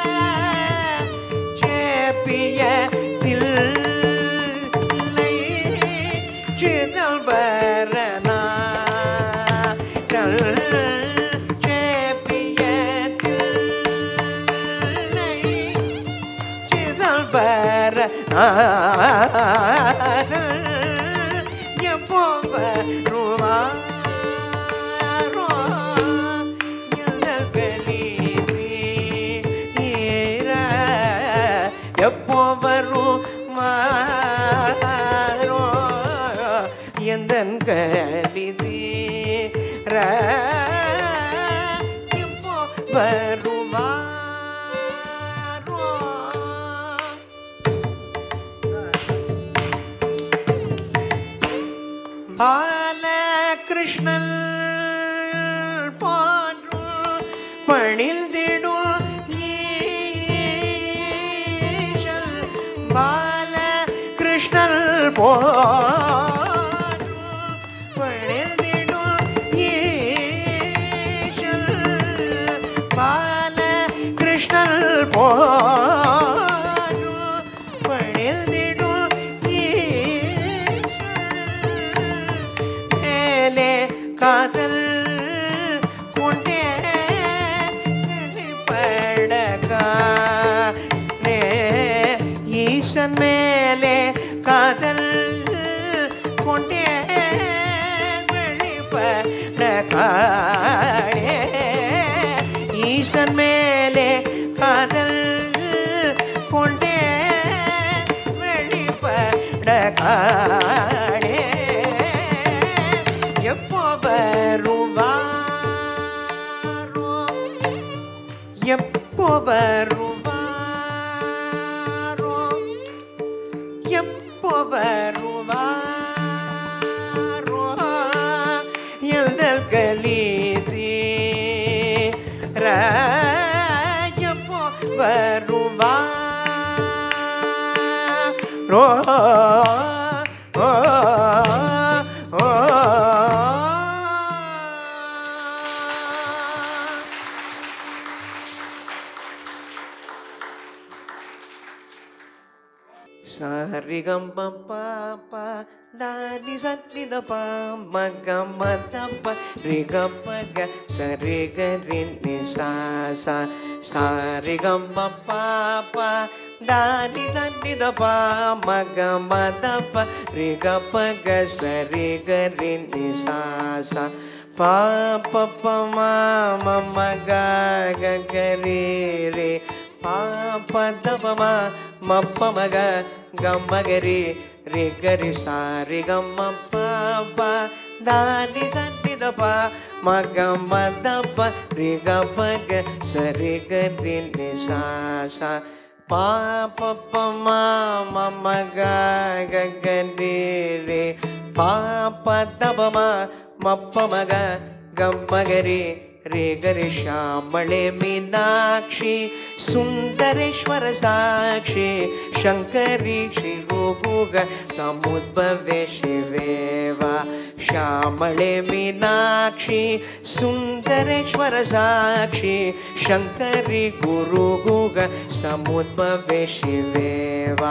சேப்பிய தில்லை சிதம்பரனா சேப்பிய தில்லை சிதம்பரனா எப்போ வருவாரோ எந்தல் கலி தீர எப்போ வருவாரோ எந்தன் கலி தீர எப்போ வருவாரோ பாலகிருஷ்ணன் போன்று பணிந்திடும் ஈசல் பாலகிருஷ்ணன் போன்று பணிந்திடும் ஈசல் பாலகிருஷ்ணன் போன்று பணிந்திடும் காதல் கொண்டே படகானே ஈசன் மேலே காதல் கொண்டே வெளிப்படகானே ஈசன் மேலே காதல் கொண்டே வெளிப்படகானே எப்போ வருவாரோ எப்போ வருவாரோ எப்போ வருவாரோ எந்தல் கலி தீர எப்போ வருவாரோ Sarigambapa dani satnida pa magamatapa rigapaga sarigarini sasa sarigambapa dani satnida pa magamatapa rigapaga sarigarini sasa papa mama magaga garire papa dabama mappa maga gammagari re gari sari gamma papa dani sannida pa magamma dabba re gamma ga sari gari ni sa sa பாப்பமா மமகா ககரி ரே பாப்பதபமா மப்பமக கம்மகரி ரே கரி ஷாமளே மீனாட்சி சுந்தரேஸ்வர சாட்சி சங்கரி ஸ்ரீ கோகுக சமுத்பவே சிவேவா ஷாமளே மீனாட்சி சுந்தரேஸ்வர சாட்சி சங்கரி குரு குக சமுத்பவே சிவேவா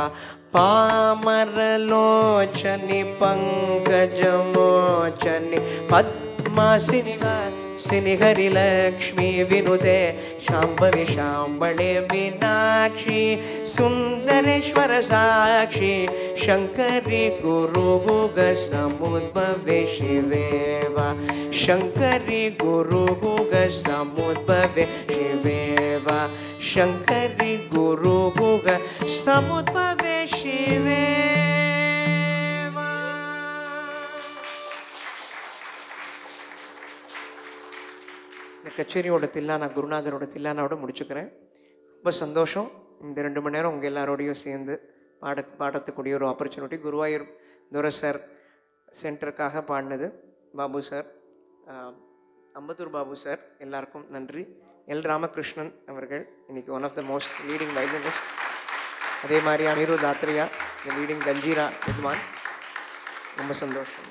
பாமரலோச்சனி பங்கஜமோச்சனி பத்மாசினிகா सिनिहरि लक्ष्मी विनुते शाम्भवी शाम्बळे मीनाक्षी सुन्दरेश्वर साक्षी शङ्करी गुरुगुग समुद्भवे शिवेवा शङ्करी गुरुगुग समुद्भवे शिवेवा शङ्करी गुरुगुग समुद्भवे शिवे கச்சேரியோட தில்லானா குருநாதரோட தில்லானாவோட முடிச்சுக்கிறேன். ரொம்ப சந்தோஷம். இந்த 2 மணி நேரம் உங்கள் எல்லாரோடையும் சேர்ந்து பாடத்துக்கூடிய ஒரு ஆப்பர்ச்சுனிட்டி. குருவாயூர் துரை சார் சென்டருக்காக பாடினது பாபு சார், அம்பத்தூர் பாபு சார், எல்லாருக்கும் நன்றி. எல் ராமகிருஷ்ணன் அவர்கள் இன்னைக்கு one of the most leading violinist. அதே மாதிரி அனிருத் ஆத்ரேயா லீடிங் கஞ்சீரா வித்வான். ரொம்ப சந்தோஷம்.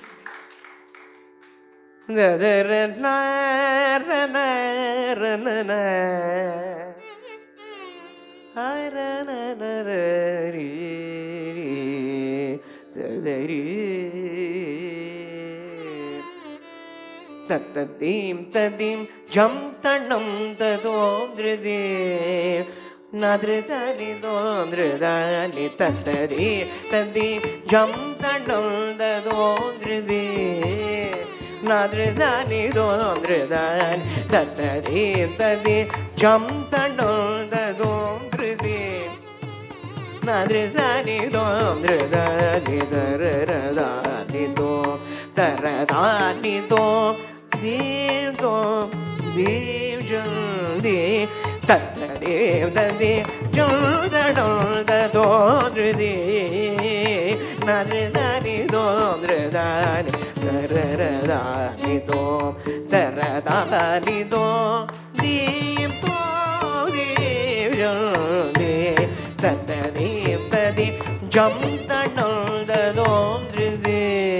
தத்தீம் ததீம் ஜம் தண்ணம் ததோம் திருதே நதிருதனி தோம் திருதானி தத்ததீ ததீ ஜம் தண்ணம் ததோம் திருதே நதிருதனி தோம் திருதானி தத்ததீம் ததீ ஜம் தண்ணம் ததோம் திருதே நதிருதனி தோம் திருதானி தரதானி தோம் தரதானி தோம் देव दोम देव जल देव तत्त देव देव जल दडल दो दे नरदानि दोम रदानि तरदानि दोम तरदानि दोम देव तो देव जल देव तत्त देव जम दडल दोम दे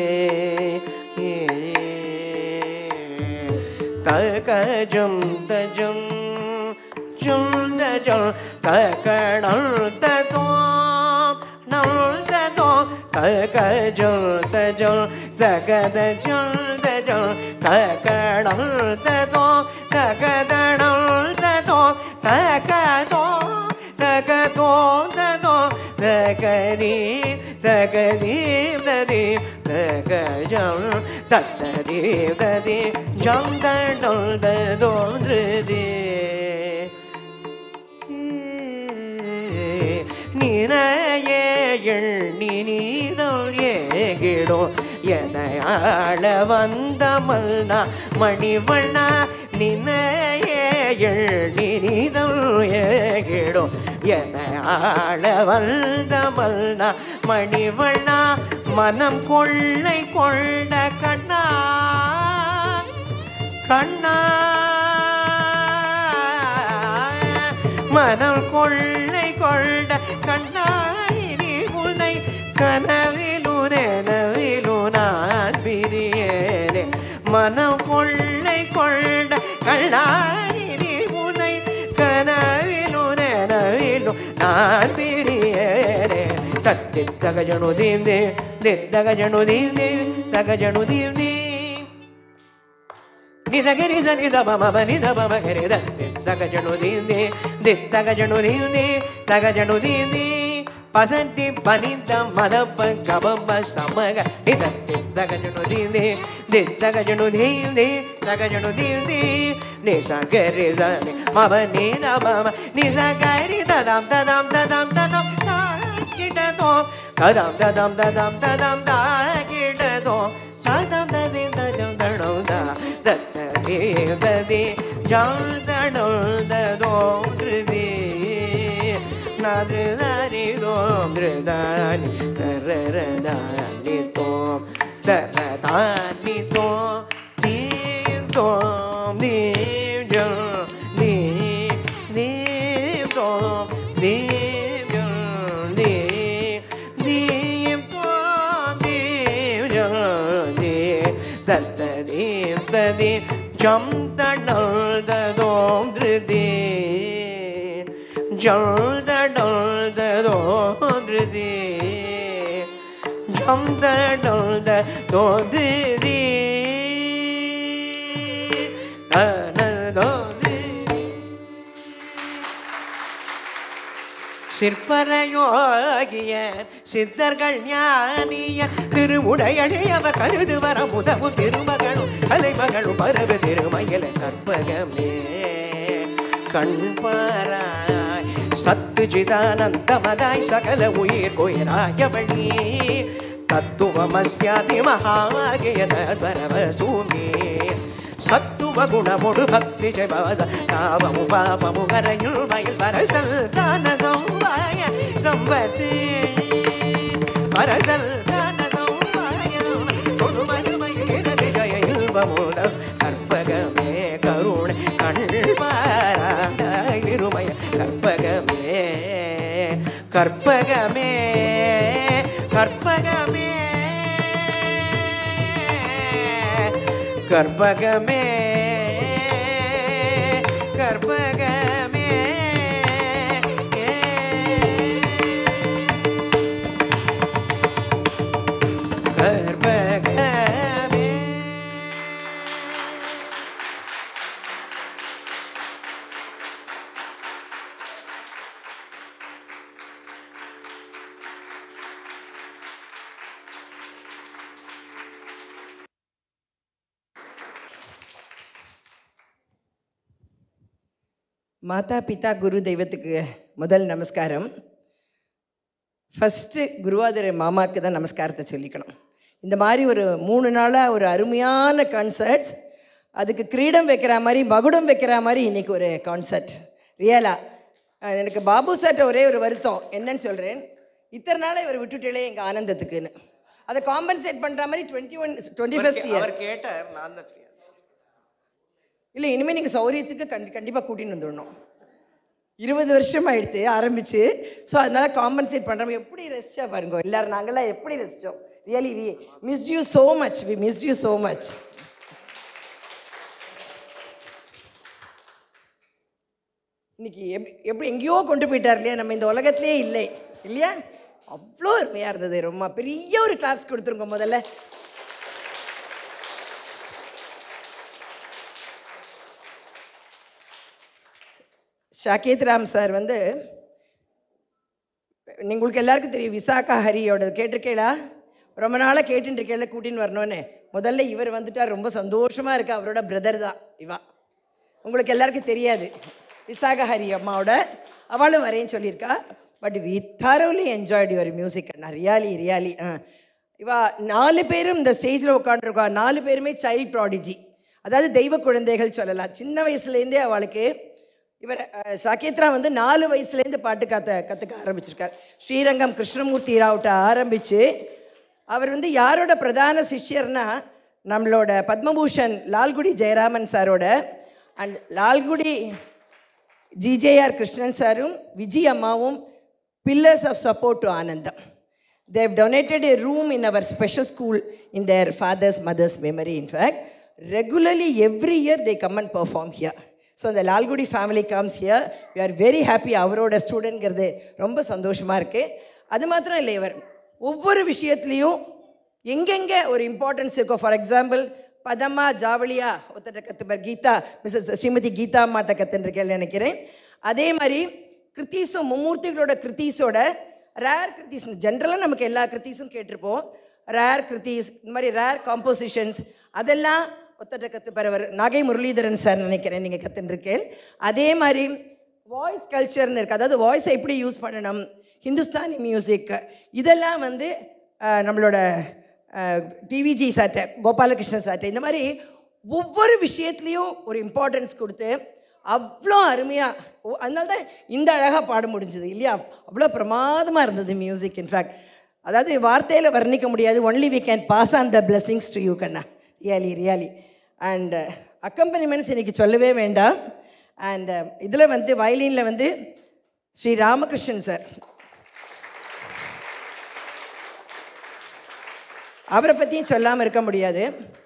कजम तजम जल तजल ककड़ल ततो नल ततो कजल तजल जगद जल तजल ककड़ल ततो ककड़ल ततो ककतो तकतो ततो तकदी तकदी तदी तकजल तत्तदी तदी जम दडल दो दे निनये எண்ணினீதல் ஏகிடோ எனையாள வந்த மல்னா மணிவண்ணா நினையே எண்ணினீதல் ஏகிடோ எனையாள வந்த மல்னா மணிவண்ணா மனம் கொள்ளை கொண்ட கண்ணா கண்ணா மனம் கொள்ளை கொண்ட கண்ணா இனி உன்னை கனவிலு நனவிலு நான் பிரியேனே மனம் கொள்ளை கொண்ட கண்ணா இனி உன்னை கனவிலு நனவிலு நான் பிரியேனே தத்தி தகஜனு தீந்தே தித்தகஜனு தீந்தே தகஜனு தீந்தே நிதகரி நித மம நித மம கரி தத்தி தகஜனு தீந்தே தித்தகஜனு தீந்தே தகஜனு தீந்தே பசட்டி பனித மதப்ப கபம்ப சமக நிதத்தி தகஜனு தீந்தே தித்தகஜனு தீந்தே தகஜனு தீந்தே நிசகரி சனி மம நித மம நிசகரி ததம் ததம் ததம் ததம் கிடதோ ததம் ததம் ததம் ததம் தா கிடதோ ததம் ததி ததம் தடோ தா தத்ததி ஜல் தடோ ததோ திருதி நாது தரதானி தோம் தரதானி தோம் தீம் தோம் தீம் ஜல் தீம் தீம் தோம் தீம் ஜல் தீம் தீம் தோம் தீம் ஜல் தீம் தத்ததீம் ததீம் ஜம் தடல் ததோம் திருதி ஜல் தடல் ததோம் திருதி ஜம் தடல் ததோம் திருதி சிற்பரயோகியர் சித்தர்கள் ஞானியர் திருவுடையடையவர் கருது வர முதவும் திருமகளும் கலைமகளும் பரவு திருமயில கற்பகமே கண்பாராய் சத்து சிதானந்தமதாய் சகல உயிர் கோயிராயவழி தத்துவமஸ்யாதி மகாகிய தத்வரவசூமி சத்துவ குணமுடு பக்தி ஜெபவத தாவமு பாபமு கரையுள் மயில் வரசல் தான சம்பாய சம்பத்து வரசல் தான சம்பாய கொடுமருமையிரதி ஜய இல்பமுட கற்பகமே கருணை கண்பாராய் திருமய கற்பகமே கற்பகமே கற்பகமே கற்பகமே கற்பகமே கற்பகமே மாதா பிதா குரு தெய்வத்துக்கு முதல் நமஸ்காரம். ஃபஸ்ட்டு குருவாதிர மாமாவுக்கு தான் நமஸ்காரத்தை சொல்லிக்கணும். இந்த மாதிரி ஒரு 3 நாளாக ஒரு அருமையான கான்சர்ட்ஸ், அதுக்கு கிரீடம் வைக்கிற மாதிரி மகுடம் வைக்கிற மாதிரி இன்றைக்கி ஒரு கான்சர்ட். ரியலாக எனக்கு பாபு சார்ட்ட ஒரே ஒரு வருத்தம் என்னன்னு சொல்கிறேன், இத்தனை நாளாக இவர் விட்டுட்டே எங்கள் ஆனந்தத்துக்குன்னு. அதை காம்பன்சேட் பண்ணுற மாதிரி 21st இயர் கேட்டார். நான் தான் இல்லை, இனிமேல் நீங்கள் சௌரியத்துக்கு கண்டிப்பாக கூட்டின்னு வந்துடணும். 20 வருஷம் ஆகிடுத்து ஆரம்பித்து. ஸோ அதனால் காம்பன்சேட் பண்ணுறோம். எப்படி ரசிச்சா பாருங்க எல்லோரும், நாங்கள்லாம் எப்படி ரசித்தோம். Really we missed you so much, we missed you so much. இன்றைக்கி எப்படி எங்கேயோ கொண்டு போயிட்டார் இல்லையா, நம்ம இந்த உலகத்துலேயே இல்லை இல்லையா. அவ்வளோ அருமையாக இருந்தது. ரொம்ப பெரிய ஒரு கிளாப்ஸ் கொடுத்துருங்க முதல்ல. சாகேத் ராம் சார் வந்து உங்களுக்கு எல்லாருக்கும் தெரியும், விசாகா ஹரியோட கேட்டிருக்கேளா, ரொம்ப நாளாக கேட்டுருக்கேல கூட்டின்னு வரணும்னு. முதல்ல இவர் வந்துட்டார், ரொம்ப சந்தோஷமாக இருக்குது. அவரோட பிரதர் தான் இவா, உங்களுக்கு எல்லாருக்கும் தெரியாது. விசாகா ஹரி அம்மாவோட அவளும் வரேன்னு சொல்லியிருக்கா. But we thoroughly enjoyed your music அண்ணா, ரியாலி. இவா 4 பேரும் இந்த ஸ்டேஜில் உட்காந்துருக்கா. 4 பேருமே சைல்ட் ப்ராடிஜி, அதாவது தெய்வ குழந்தைகள் சொல்லலாம். சின்ன வயசுலேருந்தே அவளுக்கு இவர் சாகேத்ரா வந்து 4 வயசுலேருந்து பாட்டு கற்றுக்க ஆரம்பிச்சிருக்கார். ஸ்ரீரங்கம் கிருஷ்ணமூர்த்தி ராவ்ட்ட ஆரம்பித்து அவர் வந்து யாரோட பிரதான சிஷ்யர்னா நம்மளோட பத்மபூஷன் லால்குடி ஜெயராமன் சாரோட அண்ட் லால்குடி ஜிஜேஆர் கிருஷ்ணன் சாரும் விஜய் அம்மாவும் பில்லர்ஸ் ஆஃப் சப்போர்ட் டு ஆனந்தம். They have donated a room in our special school in their father's mother's memory. In fact, regularly every year they come and perform here. So the Lalgudi family comes here. We are very happy. அவரோட ஸ்டூடெண்ட்ங்கிறது ரொம்ப சந்தோஷமாக இருக்குது. அது மாத்திரம் இல்லை, இவர் ஒவ்வொரு விஷயத்துலேயும் எங்கெங்கே ஒரு இம்பார்ட்டன்ஸ் இருக்கோ, ஃபார் எக்ஸாம்பிள் பதமா ஜாவளியா ஒருத்தட்ட கற்றுப்பார், கீதா மிஸ்ஸஸ் ஸ்ரீமதி கீதா அம்மாட்ட கற்றுருக்கேன்னு நினைக்கிறேன். அதே மாதிரி கிருத்தீஸும் மும்மூர்த்திகளோட கிருத்தீஸோட ரேர் கிருத்தீஸ், ஜென்ரலாக நமக்கு எல்லா கிருத்தீஸும் கேட்டிருப்போம். ரேர் கிருத்தீஸ், இந்த மாதிரி ரேர் காம்போசிஷன்ஸ் அதெல்லாம் ஒருத்தட்ட கற்றுப்பறவர் நாகை முரளிதரன் சார் நினைக்கிறேன் நீங்கள் கற்றுருக்கேன். அதே மாதிரி வாய்ஸ் கல்ச்சர்னு இருக்குது, அதாவது வாய்ஸை எப்படி யூஸ் பண்ணணும், ஹிந்துஸ்தானி மியூசிக், இதெல்லாம் வந்து நம்மளோட டிவிஜி சார்ட்ட கோபாலகிருஷ்ணன் சார்ட்ட இந்த மாதிரி ஒவ்வொரு விஷயத்துலேயும் ஒரு இம்பார்ட்டன்ஸ் கொடுத்து அவ்வளோ அருமையாக, அதனால தான் இந்த அழகாக பாட முடிஞ்சது இல்லையா. அவ்வளோ பிரமாதமாக இருந்தது மியூசிக். இன்ஃபேக்ட் அதாவது வார்த்தையில் வர்ணிக்க முடியாது. Only we can pass on the blessings to you கண்ணா. ரியலி அண்ட் அக்கம்பனிமெண்ட்ஸ் இன்றைக்கி சொல்லவே வேண்டாம். அண்ட் இதில் வந்து வயலினில் வந்து ஸ்ரீ ராமகிருஷ்ணன் சார், அவரை பற்றியும் சொல்லாமல் இருக்க முடியாது.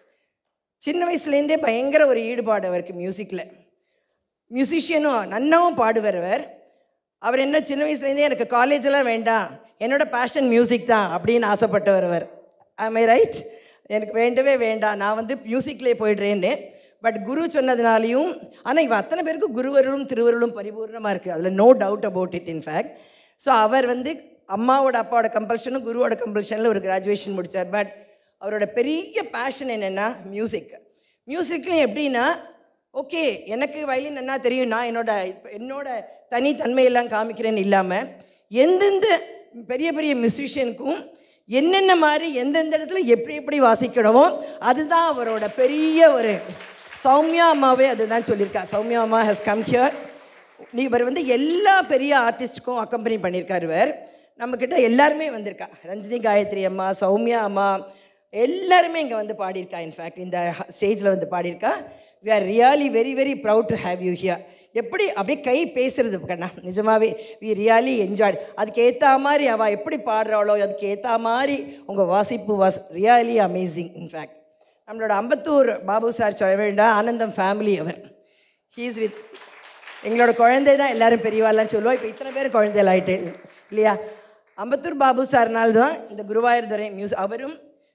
சின்ன வயசுலேருந்தே பயங்கர ஒரு ஈடுபாடு அவருக்கு மியூசிக்கில். மியூசிஷியனும் நன்னாவும் பாடுவார் அவர். என்ன சின்ன வயசுலேருந்தே எனக்கு காலேஜெலாம் வேண்டாம், என்னோடய பேஷன் மியூசிக் தான் அப்படின்னு ஆசைப்பட்டவர் அவர். ஐ ரைட்? எனக்கு வேண்டவே வேண்டாம், நான் வந்து மியூசிக்லேயே போய்ட்றேன்னு. பட் குரு சொன்னதுனாலையும், ஆனால் இவன் அத்தனை பேருக்கு குருவருளும் திருவருளும் பரிபூர்ணமாக இருக்குது, அதில் no doubt about it. In fact so அவர் வந்து அம்மாவோட அப்பாவோட கம்பல்ஷனும் குருவோட கம்பல்ஷனில் ஒரு கிராஜுவேஷன் முடித்தார். பட் அவரோட பெரிய பேஷன் என்னென்னா மியூசிக்லையும் எப்படின்னா, ஓகே எனக்கு வயலின் என்ன தெரியும், நான் என்னோட தனித்தன்மையெல்லாம் காமிக்கிறேன்னு இல்லாமல் எந்தெந்த பெரிய பெரிய மியூசிஷியனுக்கும் என்னென்ன மாதிரி எந்தெந்த இடத்துல எப்படி வாசிக்கணுமோ அதுதான் அவரோட பெரிய ஒரு. சௌமியா அம்மாவே அதுதான் சொல்லியிருக்கா. சௌமியா அம்மா ஹஸ் கம் ஹியர். இவர் வந்து எல்லா பெரிய ஆர்டிஸ்ட்டுக்கும் அக்கம்பெனி பண்ணியிருக்கார். இவர் நம்மக்கிட்ட எல்லாருமே வந்திருக்கா. ரஞ்சினி காயத்ரி அம்மா, சௌமியா அம்மா எல்லாருமே இங்கே வந்து பாடியிருக்கா. இன்ஃபேக்ட் இந்த ஸ்டேஜில் வந்து பாடியிருக்கா. We are really very very proud to have you here. எப்படி அப்படியே கை பேசுறது கண்ணா, நிஜமாகவே வி ரியலி என்ஜாய்ட். அதுக்கு ஏற்ற மாதிரி அவள் எப்படி பாடுறாளோ அதுக்கு ஏற்ற மாதிரி உங்கள் வாசிப்பு வாஸ் ரியலி அமேசிங். இன்ஃபேக்ட் நம்மளோட அம்பத்தூர் பாபு சார் சொல்ல வேண்டாம், ஆனந்தம் ஃபேமிலி அவர். ஹீஸ் வித் எங்களோட குழந்தை தான் எல்லாரும் பெரியவாலாம் சொல்லுவோம். இப்போ இத்தனை பேர் குழந்தைகள் ஆகிட்டு இல்லையா. அம்பத்தூர் பாபு சார்னால தான் இந்த குருவாயூர் துறை அவரும்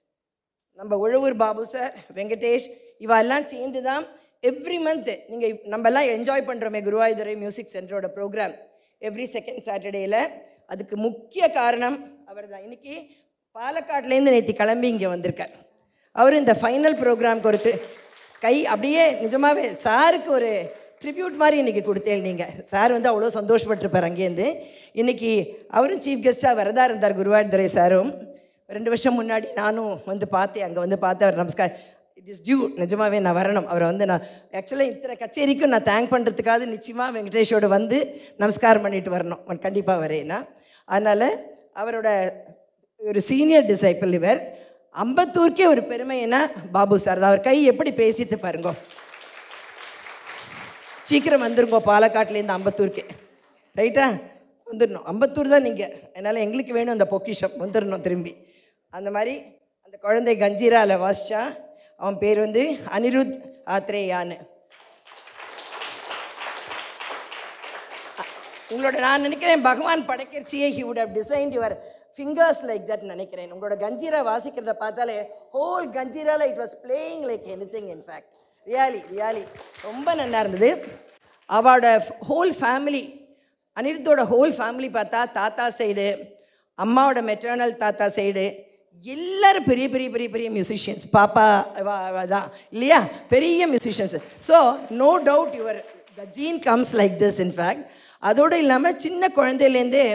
நம்ம உழவூர் பாபு சார், வெங்கடேஷ் இவெல்லாம் சேர்ந்து தான் எவ்ரி மந்த் நீங்கள் நம்மெல்லாம் என்ஜாய் பண்ணுறோமே குருவாயூர் மியூசிக் சென்டரோட ப்ரோக்ராம் எவ்ரி செகண்ட் சாட்டர்டேயில். அதுக்கு முக்கிய காரணம் அவர் தான். இன்றைக்கி பாலக்காட்லேருந்து நேற்று கிளம்பி இங்கே வந்திருக்கார். அவர் இந்த ஃபைனல் ப்ரோக்ராமுக்கு ஒரு கை அப்படியே நிஜமாகவே சாருக்கு ஒரு ட்ரிபியூட் மாதிரி இன்றைக்கி கொடுத்தேன். நீங்கள் சார் வந்து அவ்வளோ சந்தோஷப்பட்டிருப்பார். அங்கேருந்து இன்றைக்கி அவரும் சீஃப் கெஸ்ட்டாக வரதா இருந்தார் குருவாயூர் துரை சாரும். 2 வருஷம் முன்னாடி நானும் வந்து பார்த்தேன். அங்கே வந்து பார்த்து அவர் நமஸ்கார், இட் இஸ் டியூ, நிஜமாகவே நான் வரணும். அவரை வந்து நான் ஆக்சுவலாக இத்தனை கச்சேரிக்கும் நான் தேங்க் பண்ணுறதுக்காக நிச்சயமாக வெங்கடேஷோடு வந்து நமஸ்காரம் பண்ணிட்டு வரணும். கண்டிப்பாக வரேன்னா. அதனால் அவரோட ஒரு சீனியர் டிசைப்பிள் இவர். அம்பத்தூருக்கே ஒரு பெருமைன்னா பாபு சார் தான். அவர் கை எப்படி பேசிட்டு பாருங்க. சீக்கிரம் வந்துருங்கோ பாலக்காட்லேருந்து அம்பத்தூருக்கே, ரைட்டா? வந்துடணும். அம்பத்தூர் தான் நீங்கள், அதனால் எங்களுக்கு வேணும் அந்த பொக்கிஷம், வந்துடணும் திரும்பி. அந்த மாதிரி அந்த குழந்தை கஞ்சீராவில் வாசித்தா. அவன் பேர் வந்து அனிருத் ஆத்ரேயான்னு. உங்களோட நான் நினைக்கிறேன் பகவான் படைக்கிறச்சியே he would have designed your fingers like that நினைக்கிறேன். உங்களோட கஞ்சீரா வாசிக்கிறத பார்த்தாலே ஹோல் கஞ்சீராவில் it was playing like anything. In fact really ரொம்ப நல்லா இருந்தது. அவளோட ஹோல் ஃபேமிலி, அனிருத்தோட ஹோல் ஃபேமிலி பார்த்தா தாத்தா சைடு, அம்மாவோட மெட்டர்னல் தாத்தா சைடு எல்லோரும் பெரிய பெரிய பெரிய பெரிய மியூசிஷியன்ஸ். பாப்பா தான் இல்லையா, பெரிய musicians. So no doubt your the gene comes like this. In fact அதோடு இல்லாமல் சின்ன குழந்தையிலேருந்தே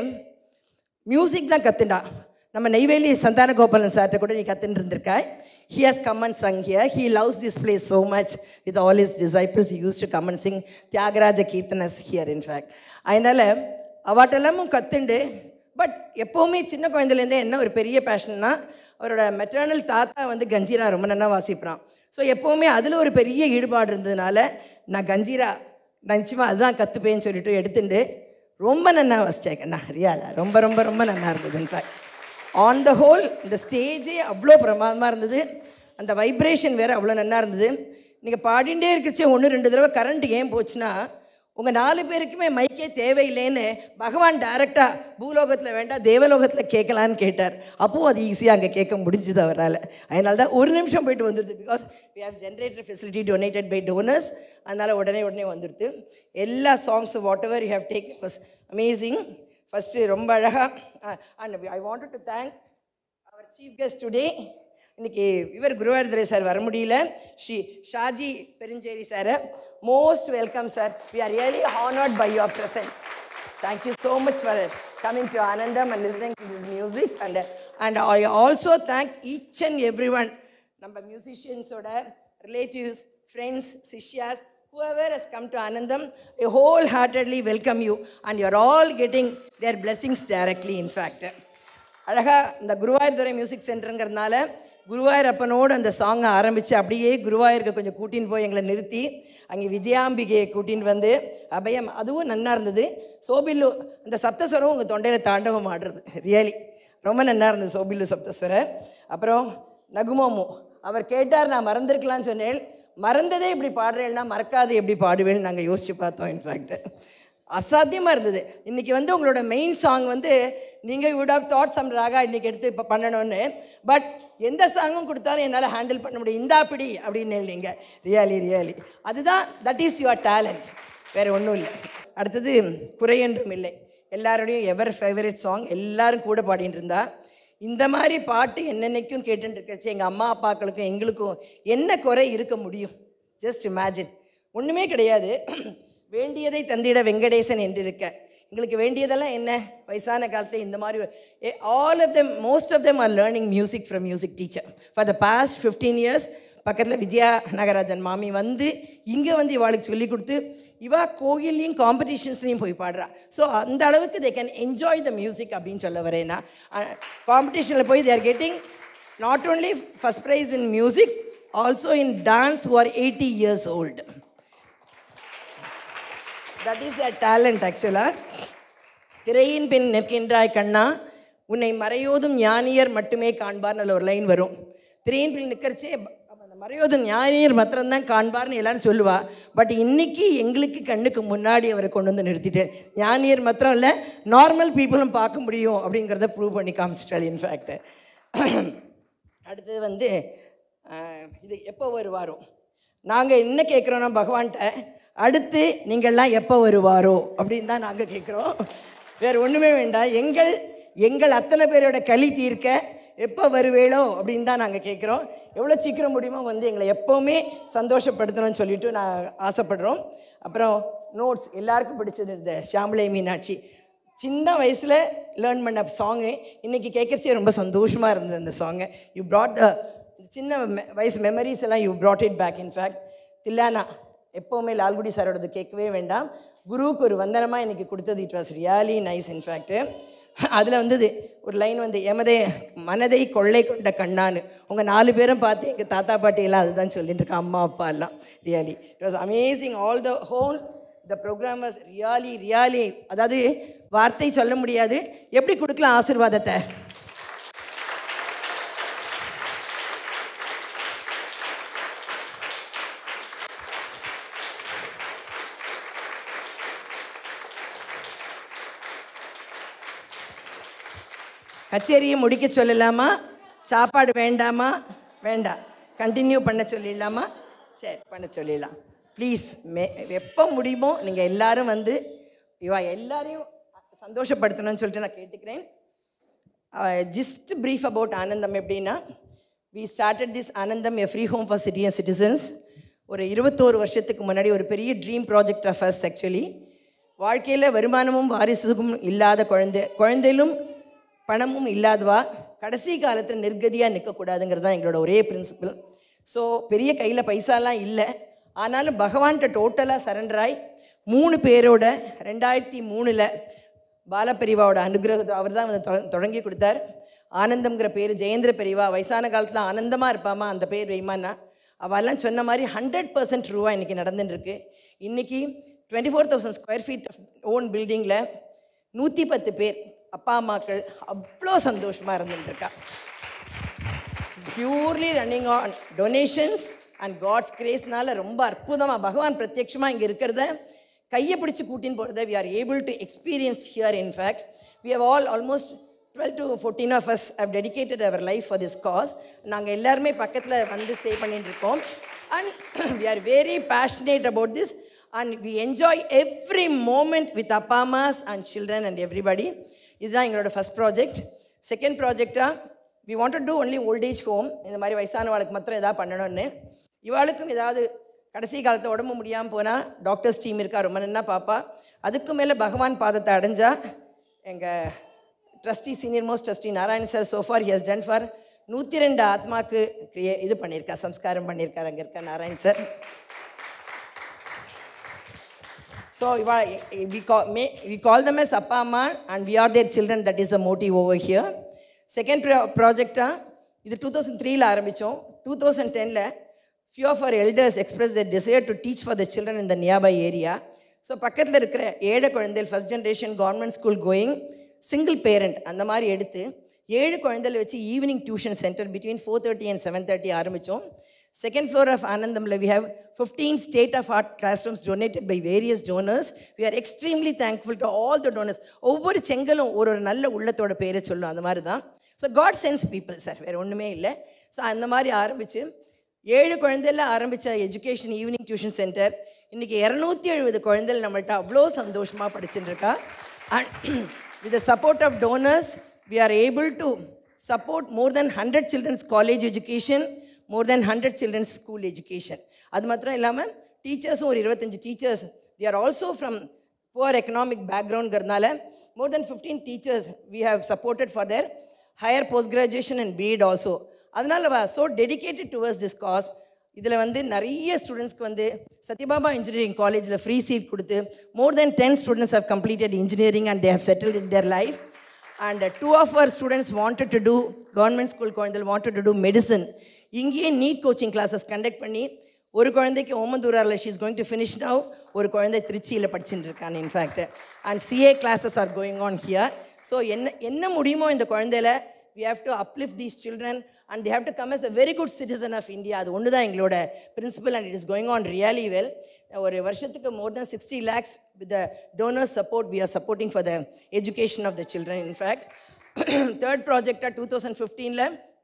மியூசிக் தான் கற்றுண்டா. நம்ம நெய்வேலி சந்தான கோபாலன் சார்கிட்ட கூட நீ கற்றுன்னு இருந்திருக்காய். He has come and sung here. He loves this place so much. With all his disciples, he used to come and sing Tyagaraja Kirtanas here, in fact. அதனால் அவாட்டெல்லாமும் கற்றுண்டு. But எப்போவுமே சின்ன குழந்தையிலேருந்தே என்ன ஒரு பெரிய பேஷன்னா, அவரோட மெட்டர்னல் தாத்தா வந்து கஞ்சீரா ரொம்ப நல்லா வாசிப்பான். ஸோ எப்போவுமே அதில் ஒரு பெரிய ஈடுபாடு இருந்ததுனால நான் கஞ்சீரா நிச்சயமாக அதுதான் கற்றுப்பேன்னு சொல்லிட்டு எடுத்துட்டு ரொம்ப நல்லா வாசித்தேன். ரியாலா ரொம்ப ரொம்ப ரொம்ப நல்லா இருந்தது. இன்ஃபேக்ட் ஆன் த ஹோல் இந்த ஸ்டேஜே அவ்வளோ பிரமாதமாக இருந்தது. அந்த வைப்ரேஷன் வேறு அவ்வளோ நல்லா இருந்தது. நீங்கள் பாடிகிட்டே இருக்கிறச்சே 1-2 தடவை கரண்ட் ஏன் போச்சுன்னா, உங்கள் 4 பேருக்குமே மைக்கே தேவையில்லைன்னு பகவான் டைரெக்டாக பூலோகத்தில் வேண்டாம் தேவலோகத்தில் கேட்கலான்னு கேட்டார். அப்போவும் அது ஈஸியாக அங்கே கேட்க முடிஞ்சுது அவரால். அதனால தான் 1 நிமிஷம் போய்ட்டு வந்துடுது. Because we have generator facility donated by donors. அதனால் உடனே வந்துடுது. எல்லா சாங்ஸும் whatever you have take was amazing. First ரொம்ப அழகாக. And I wanted to thank our chief guest today. இன்றைக்கி இவர் குருவாயூர் துரை சார் வர முடியல. Shri Shaji Perumcheri sir, most welcome sir. We are really honored by your presence. Thank you so much for coming to Anandam and listening to this music. And I also thank each and everyone, நம்ம musicians oda relatives, friends, sishyas, whoever has come to Anandam, I wholeheartedly welcome you and you are all getting their blessings directly, in fact. அழகாக இந்த குருவாயூர்துறை music சென்டருங்கிறதுனால குருவாயூரப்பனோடு அந்த சாங்கை ஆரம்பித்து அப்படியே குருவாயூருக்கு கொஞ்சம் கூட்டின்னு போய் எங்களை நிறுத்தி அங்கே விஜயாம்பிகையை கூட்டின்னு வந்து அபயம், அதுவும் நன்னா இருந்தது. சோபில்லு அந்த சப்தஸ்வரம் உங்கள் தொண்டையில் தாண்டவம் ஆடுறது ரியலி ரொம்ப நன்னா இருந்தது சோபில்லு சப்தஸ்வரர். அப்புறம் நகுமோமு அவர் கேட்டார், நான் மறந்துருக்கலான்னு சொன்னேன். மறந்ததே இப்படி பாடுறேன்னா மறக்காது எப்படி பாடுவேன்னு நாங்கள் யோசித்து பார்த்தோம். இன்ஃபேக்ட் அசாத்தியமாக இருந்தது. இன்றைக்கி வந்து உங்களோட மெயின் சாங் வந்து நீங்கள் would have thought some raga இன்றைக்கி எடுத்து இப்போ பண்ணணும்னு, பட் எந்த சாங்கும் கொடுத்தாலும் என்னால் ஹேண்டில் பண்ண முடியும். இந்தாப்பிடி அப்படின்னு நீங்கள் ரியலி அதுதான், தட் இஸ் யுவர் டேலண்ட், வேறு ஒன்றும் இல்லை. அடுத்தது குறையென்றும் இல்லை, எல்லாரோடையும் எவர் ஃபேவரட் சாங், எல்லோரும் கூட பாடிட்டு இருந்தா. இந்த மாதிரி பாட்டு என்னென்னைக்கும் கேட்டுட்டு இருக்கச்சு எங்கள் அம்மா அப்பாக்களுக்கும் எங்களுக்கும் என்ன குறை இருக்க முடியும்? ஜஸ்ட் இமேஜின், ஒன்றுமே கிடையாது. வேண்டியதை தந்திட வெங்கடேசன் என்று இருக்க, எங்களுக்கு வேண்டியதெல்லாம் என்ன? வயசான காலத்தில் இந்த மாதிரி all of them, most of them are learning music from music teacher for the past 15 years. பக்கத்தில் விஜயா நாகராஜன் மாமி வந்து இங்கே வந்து இவாளுக்கு சொல்லி கொடுத்து இவா கோயில்லையும் காம்படிஷன்ஸ்லையும் போய் பாடுறா. ஸோ அந்த அளவுக்கு they can enjoy the music அப்படின்னு சொல்ல வரேன்னா, காம்படிஷனில் போய் they are getting not only first prize in music, also in dance who are 80 years old. That is their talent ஆக்சுவலாக. திரையின் பின் நிற்கின்றாய் கண்ணா உன்னை மறையோதும் ஞானியர் மட்டுமே காண்பார்னு அதில் ஒரு லைன் வரும். திரையின் பின் நிற்கிறச்சே மறையோதும் ஞானியர் மாத்திரம்தான் காண்பார்னு எல்லாரும் சொல்லுவா. பட் இன்றைக்கி எங்களுக்கு கண்ணுக்கு முன்னாடி அவரை கொண்டு வந்து நிறுத்திட்டு ஞானியர் மாத்திரம் இல்லை, நார்மல் பீப்புளும் பார்க்க முடியும் அப்படிங்கிறத ப்ரூவ் பண்ணி காமிச்சிட்டாள். இன்ஃபேக்ட் அடுத்தது வந்து இது எப்போ வருவாரோ, நாங்கள் என்ன கேட்குறோன்னா பகவான்கிட்ட, அடுத்து நீங்கள்லாம் எப்போ வருவாரோ அப்படின்னு தான் நாங்கள் கேட்குறோம். வேறு ஒன்றுமே வேண்டாம். எங்கள் அத்தனை பேரோட களி தீர்க்க எப்போ வருவேளோ அப்படின்னு தான் நாங்கள் கேட்குறோம். எவ்வளோ சீக்கிரம் முடியுமோ வந்து எங்களை எப்போவுமே சந்தோஷப்படுத்தணும்னு சொல்லிவிட்டு நான் ஆசைப்படுறோம். அப்புறம் நோட்ஸ் எல்லாருக்கும் பிடிச்சது இந்த ஷியாமளை மீனாட்சி சின்ன வயசில் லேர்ன் பண்ண சாங்கு இன்றைக்கி கேட்குறச்சே ரொம்ப சந்தோஷமாக இருந்தது. அந்த சாங்கை யூ ப்ராட் சின்ன வயசு மெமரிஸ் எல்லாம் you brought it back. In fact thillana எப்போவுமே லால்குடி சாரோடது கேட்கவே வேண்டாம், குருவுக்கு ஒரு வந்தனமாக இன்றைக்கி கொடுத்தது. It was really nice. In fact அதில் வந்தது ஒரு லைன் வந்து எமதே மனதை கொள்ளை கொண்ட கண்ணான்னு. உங்கள் 4 பேரும் பார்த்து எங்கள் தாத்தா பாட்டியெல்லாம் அதுதான் சொல்லிட்டு இருக்கேன், அம்மா அப்பா எல்லாம். Really it was amazing. All the whole the program was really அதாவது வார்த்தை சொல்ல முடியாது. எப்படி கொடுக்கலாம் ஆசீர்வாதத்தை? கச்சேரியை முடிக்க சொல்லலாமா? சாப்பாடு வேண்டாமா? வேண்டாம். கண்டினியூ பண்ண சொல்லிடலாமா? சரி, பண்ண சொல்லிடலாம். ப்ளீஸ் எப்போ முடியுமோ நீங்கள் எல்லோரும் வந்து இவா எல்லாரையும் சந்தோஷப்படுத்தணும்னு சொல்லிட்டு நான் கேட்டுக்கிறேன். ஜஸ்ட் ப்ரீஃப் அபவுட் ஆனந்தம் எப்படின்னா, we started this Anandam a free home for citizens. ஒரு 21 வருஷத்துக்கு முன்னாடி ஒரு பெரிய dream project of us. Actually வாழ்க்கையில் வருமானமும் வாரிசுக்கும் இல்லாத குழந்தையிலும் பணமும் இல்லாதவா கடைசி காலத்தில் நிர்கதியாக நிற்கக்கூடாதுங்கிறது தான் எங்களோட ஒரே பிரின்சிபிள். ஸோ பெரிய கையில் பைசாலாம் இல்லை, ஆனாலும் பகவான்கிட்ட டோட்டலாக சரண்டராய் 3 பேரோட 2003 பாலப்பெரிவாவோட அனுகிரகத்தை அவர் தான் வந்து தொடங்கி கொடுத்தார். ஆனந்தம்ங்கிற பேர் ஜெயேந்திர பெரிவா வயசான காலத்தில் ஆனந்தமாக இருப்பாமா அந்த பேர் வைமானா அவெல்லாம் சொன்ன மாதிரி 100% ட்ரூவாக இன்றைக்கி நடந்துட்டுருக்கு. இன்றைக்கி 24,000 ஸ்கொயர் ஃபீட் ஓன் பில்டிங்கில் 110 பேர் அப்பா அம்மாக்கள் அவ்வளோ சந்தோஷமாக இருந்துட்டுருக்கா. It's purely running on donations and God's கிரேஸ்னால ரொம்ப அற்புதமாக பகவான் பிரத்யட்சமாக இங்கே இருக்கிறத கையை பிடிச்சி கூட்டின்னு போகிறத we are able to experience here. In fact we have almost 12 to 14 of us have dedicated our life for this cause. நாங்கள் எல்லாருமே பக்கத்தில் வந்து ஸ்டே பண்ணிட்டு இருக்கோம். And we are very passionate about this and we enjoy every moment with அப்பா அம்மாஸ் and children and everybody. இதுதான் எங்களோட first project. Second ப்ராஜெக்டாக we want to do only old age home. இந்த மாதிரி வயசானவாளுக்கு மாத்திரம் எதாவது பண்ணணும்னு. இவாளுக்கும் ஏதாவது கடைசி காலத்தில் உடம்பு முடியாமல் போனால் டாக்டர்ஸ் டீம் இருக்கா, ரொம்ப நன்னா பாப்பா. அதுக்கு மேலே பகவான் பாதத்தை அடைஞ்சா எங்கள் trustee senior most trustee Narayan sir so far he has done for 102 ஆத்மாக்கு இது பண்ணியிருக்கா, சம்ஸ்காரம் பண்ணியிருக்கார். அங்கே இருக்க Narayan sir. So we call them as அப்பா அம்மா and we are their children. That is the motive over here. Second ப்ராஜெக்டாக இது 2003 ஆரம்பித்தோம். 2010 few of our elders expressed their desire to teach for the children in the nearby area. So பக்கத்தில் இருக்கிற ஏழை குழந்தைகள் first generation government school going single parent அந்த மாதிரி எடுத்து 7 குழந்தைகள் வச்சு evening tuition centre between 4:30 and 7:30 ஆரம்பித்தோம். செகண்ட் ஃப்ளோர் ஆஃப் ஆனந்தம்ல we have 15 state-of-art classrooms donated by various donors. We are extremely thankful to all the donors. ஒவ்வொரு செங்கலும் ஒரு நல்ல உள்ளத்தோட பேரை சொல்லும், அந்த மாதிரி தான். So God sends people sir, வேறு ஒன்றுமே இல்லை. ஸோ அந்த மாதிரி ஆரம்பித்து 7 குழந்தைல ஆரம்பித்த எஜுகேஷன் ஈவினிங் டியூஷன் சென்டர் இன்றைக்கி 270 குழந்தைகள் நம்மள்ட்ட அவ்வளோ சந்தோஷமாக படிச்சுட்டு இருக்கா. And with the support of donors we are able to support more than 100 children's college education, more than 100 children's school education. அது மாத்திரம் இல்லாமல் டீச்சர்ஸும் ஒரு 25 teachers, they are also from poor economic backgroundங்கிறதுனால more than 15 teachers we have supported for their higher post graduation and B.Ed also. அதனால் so dedicated towards this cause. இதில் வந்து நிறைய ஸ்டூடெண்ட்ஸ்க்கு வந்து சத்யபாமா இன்ஜினியரிங் காலேஜில் ஃப்ரீ சீட் கொடுத்து more than 10 students have completed engineering and they have settled in their life. And 2 of our students wanted to do, government school குழந்தைகள் wanted to do medicine. இங்கேயே NEET coaching classes conduct பண்ணி ஒரு குழந்தைக்கு ஓமந்தூராரில் she is going to finish now, ஒரு குழந்தை திருச்சியில் படிச்சுட்டு இருக்காங்க in fact. And CA classes are going on here. So என்ன முடியுமோ இந்த குழந்தையில we have to uplift these children and they have to come as a very good citizen of India. அது ஒன்று தான் எங்களோட principal and it is going on really well. ஒரு வருஷத்துக்கு more than 60 lakhs with the donor support we are supporting for the education of the children. In fact, third project 2015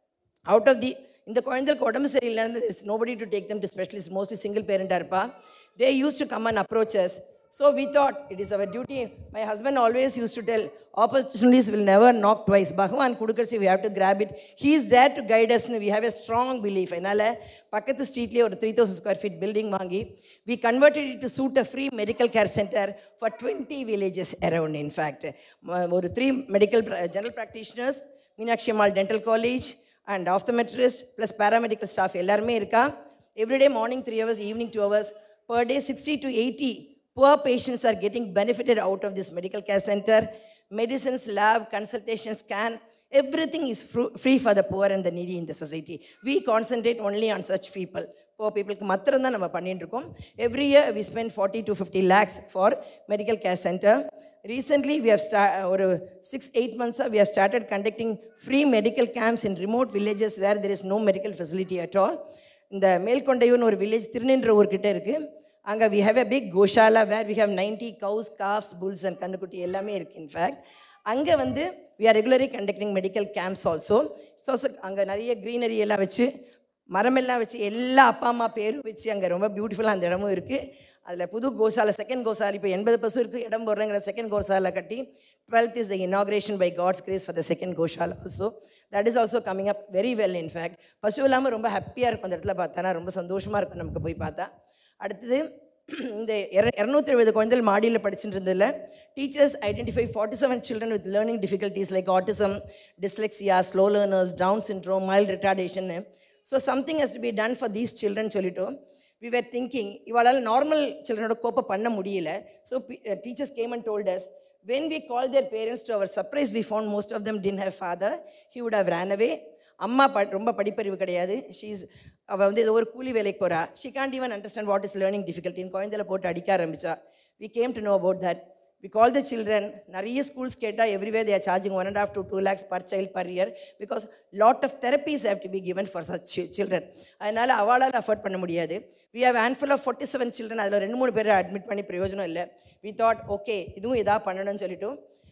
out of the இந்த குழந்தைகளுக்கு உடம்பு சரியில்லைன்னு there is nobody to take them to specialists, mostly single parent இருப்பா. They used to come and approach us. So we thought it is our duty. My husband always used to tell, opportunities will never knock twice. Bhagavan kudukarsi, we have to grab it. He is there to guide us. We have a strong belief. Adnala pakkathu street le or 3000 square feet building vaangi we converted it to suit a free medical care center for 20 villages around. In fact, or 3 medical general practitioners, Meenakshi Ammal Dental College and optometrist plus paramedical staff ellarume irka. Every day morning 3 hours, evening 2 hours, per day 60 to 80 poor patients are getting benefited out of this medical care center. Medicines, lab, consultation, scan, everything is free for the poor and the needy in the society. We concentrate only on such people. Poor people க்கு மாத்திரம் தான் நம்ம பண்ணிட்டு இருக்கோம். Every year we spend 40 to 50 lakhs for medical care center. Recently we have ஒரு 6-8 months we have started conducting free medical camps in remote villages where there is no medical facility at all. இந்த மேல்கொண்டையூர்னு ஒரு village திருநின்ற ஊர்கிட்ட இருக்கு. அங்கே we have a big goshala where we have 90 cows, calves, bulls and கண்ணுக்குட்டி எல்லாமே இருக்குது. In fact அங்கே வந்து we are regularly conducting medical camps also. So அங்கே நிறைய க்ரீனரி எல்லாம் வச்சு மரமெல்லாம் வச்சு எல்லா அப்பா அம்மா பேரும் வச்சு அங்கே ரொம்ப பியூட்டிஃபுல்லாக அந்த இடமும் இருக்குது. அதில் புது கோசாலை செகண்ட் கோசாலை இப்போ 80 பசு இருக்குது, இடம் போடுறங்கிற செகண்ட் கோசாலை கட்டி 12th is the inauguration by God's grace for the second goshala also. That is also coming up very well. In fact, பசு இல்லாமல் ரொம்ப ஹாப்பியாக இருக்கும் அந்த இடத்துல பார்த்தானா, ரொம்ப சந்தோஷமாக இருக்கும் நமக்கு போய் பார்த்தா. அடுத்தது இந்த 270 குழந்தைகள் மாடியில் படிச்சுட்டு இருந்ததில் teachers identify 47 children with learning difficulties like autism, dyslexia, slow learners, Down syndrome, mild retardation. So something has to be done for these children சொல்லிட்டோம். We were thinking இவாளால் நார்மல் சில்ட்ரனோட கோப்பை பண்ண முடியல. So teachers came and told us, when we called their parents, to our surprise we found most of them didn't have father. He would have ran away. அம்மா ரொம்ப படிப்பறிவு கிடையாது. அவள் வந்து ஏதோ ஒரு கூலி வேலைக்கு போகிறா. She can't even understand what is learning டிஃபிகல்ட்டின்னு குழந்தையில போட்டு அடிக்க ஆரம்பிச்சா. We came to know about that. We call the children. நிறைய ஸ்கூல்ஸ் கேட்டால் everywhere they are charging 1.5 to 2 lakhs per child per year because lot of therapies have to be given for such children. அதனால் அவளால் afford பண்ண முடியாது. We have handful of 47 children. அதில் 2-3 பேரை admit பண்ணி பிரயோஜனம் இல்லை. We thought okay இதுவும் இதாக பண்ணணும்னு சொல்லிட்டு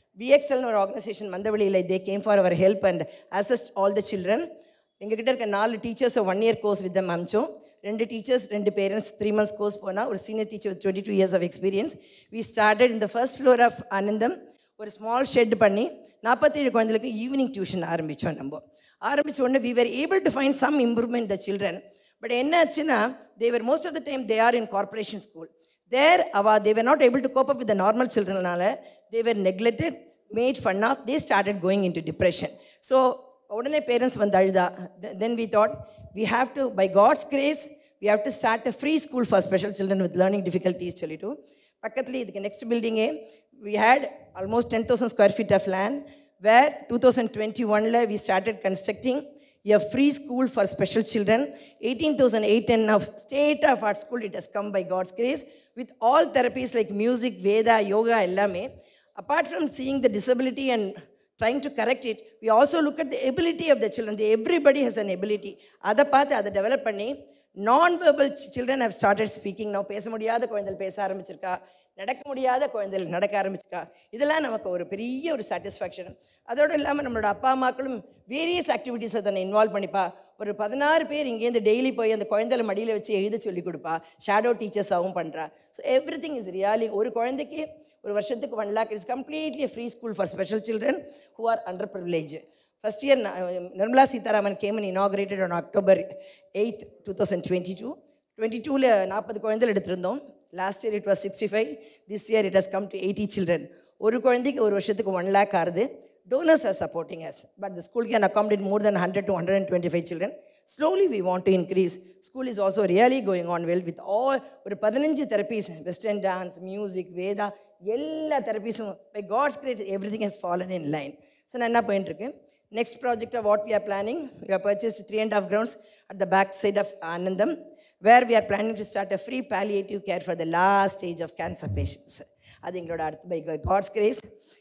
VXL ஒரு ஆர்கனைசேஷன் மந்தவெளியில் they came for our help and assist all the children. எங்ககிட்ட இருக்க 4 teachers 1 year course with them அமிச்சோம். 2 டீச்சர்ஸ் 2 பேரண்ட்ஸ் 3 months கோர்ஸ் போனால் ஒரு senior teacher with 22 years of experience. We started in the first floor of Anandam. ஒரு small shed பண்ணி 47 குழந்தைகளுக்கு evening tuition ஆரம்பித்தோம். ஆரம்பித்த உடனே we were able to find some improvement in the children. But என்ன ஆச்சுன்னா they were most of the time they are in corporation school. There they were not able to cope up with the normal childrenனால they were neglected, made fun of. They started going into depression. So உடனே parents வந்து அழுதா. Then we thought we have to, by God's grace, we have to start a free school for special children with learning difficulties சொல்லிட்டு பக்கத்தில் இதுக்கு next பில்டிங்கே we had almost 10,000 square feet of land. where 2021 we started constructing a free school for special children. 18,810 of state-of-art school it has come by God's grace, with all therapies like music, Veda, yoga, ellame. Apart from seeing the disability and trying to correct it, we also look at the ability of the children. Everybody has an ability. அதை பார்த்து அதை develop பண்ணி non-verbal children have started speaking now. பேச முடியாத குழந்தைகள் பேச ஆரம்பிச்சிருக்கா, நடக்க முடியாத குழந்தைகள் நடக்க ஆரம்பிச்சிருக்கா. இதெல்லாம் நமக்கு ஒரு பெரிய ஒரு சாட்டிஸ்ஃபேக்ஷன். அதோடு இல்லாமல் நம்மளோட அப்பா அம்மாக்களும் வேரியஸ் ஆக்டிவிட்டீஸில் தன்னை இன்வால்வ் பண்ணிப்பா. ஒரு 16 பேர் இங்கேருந்து டெய்லி போய் அந்த குழந்தைகளை மடியில் வச்சு எழுத சொல்லி கொடுப்பா. ஷேடோ டீச்சர்ஸாகவும் பண்ணுறா. So everything is really, ஒரு குழந்தைக்கு ஒரு வருஷத்துக்கு 1 lakh is completely free school for special children who are under privilege. First year, Nirmala Sitharaman came and inaugurated on October 8th, 2022. 22ல 40 குழந்தைகள் எடுத்திருந்தோம். Last year it was 65. This year it has come to 80 children. ஒரு குழந்தைக்கு ஒரு வருஷத்துக்கு 1 lakh ஆறுது. Donors are supporting us, but the school can accommodate more than 100 to 125 children. Slowly we want to increase. School is also really going on well with all ஒரு 15 therapies, western dance, music, Veda, எல்லா therapiesum by God's grace everything has fallen in line. So நான் என்ன பண்ணிட்டு இருக்கேன். Next project of what we are planning, we have purchased 3.5 grounds at the back side of Anandam, where we are planning to start a free palliative care for the last stage of cancer patients. That's included by God's grace.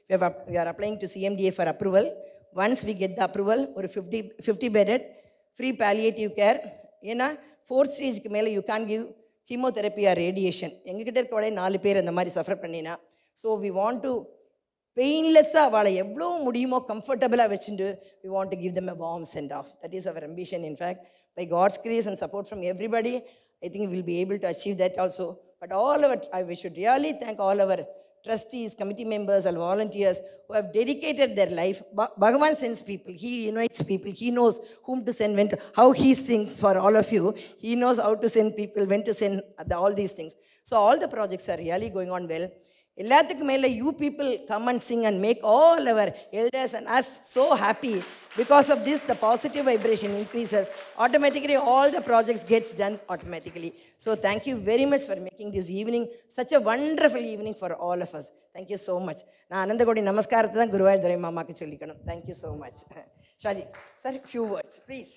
We are applying to CMDA for approval. Once we get the approval, or 50 bedded free palliative care. In a 4th stage, you can't give chemotherapy or radiation. எங்ககிட்ட இருக்கவளே 4 பேர் அந்த மாதிரி suffer பண்ணினா. So we want to பெயின்லெஸ்ஸாக அவளை எவ்வளோ முடியுமோ கம்ஃபர்டபுளாக வச்சுட்டு we want to give them a warm send off. That is our ambition. In fact, by God's grace and support from everybody, I think we will be able to achieve that also. But we should really thank all our trustees, committee members, and volunteers who have dedicated their life. Bhagavan sends people. He invites people. He knows whom to send, when to, how he sings for all of you. He knows how to send people, when to send all these things. So all the projects are really going on well. எல்லாத்துக்கு மேலே you people come and sing and make all our elders and us so happy. Because of this, the positive vibration increases. Automatically, all the projects gets done automatically. So thank you very much for making this evening such a wonderful evening for all of us. Thank you so much. நான் அனந்தகோடி நமஸ்காரத்தை தான் குருவாயூர் துரை மாமாக்கு சொல்லிக்கணும். Thank you so much. Shaji sir, few words please.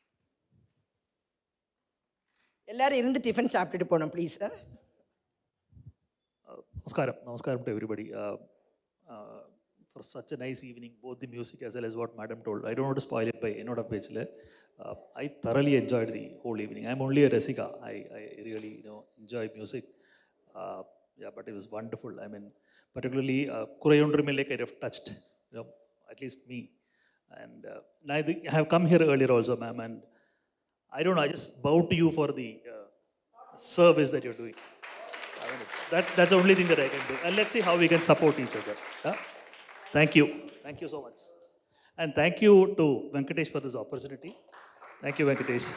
எல்லாரும் இருந்து tiffin சாப்பிட்டுட்டு போகணும் please. Namaskaram to everybody. For such a nice evening, both the music as well as what Madam told. I don't want to spoil it by Enoda Pechile. I thoroughly enjoyed the whole evening. I'm only a Rasika. I really enjoy music. Yeah, but it was wonderful. I mean, particularly Kurayondrimile kind of touched, at least me. And I have come here earlier also, ma'am, and I don't know, I just bow to you for the service that you're doing. I mean, that's the only thing that I can do. And let's see how we can support each other. Thank you. Thank you so much. And thank you to Venkatesh for this opportunity. Thank you, Venkatesh.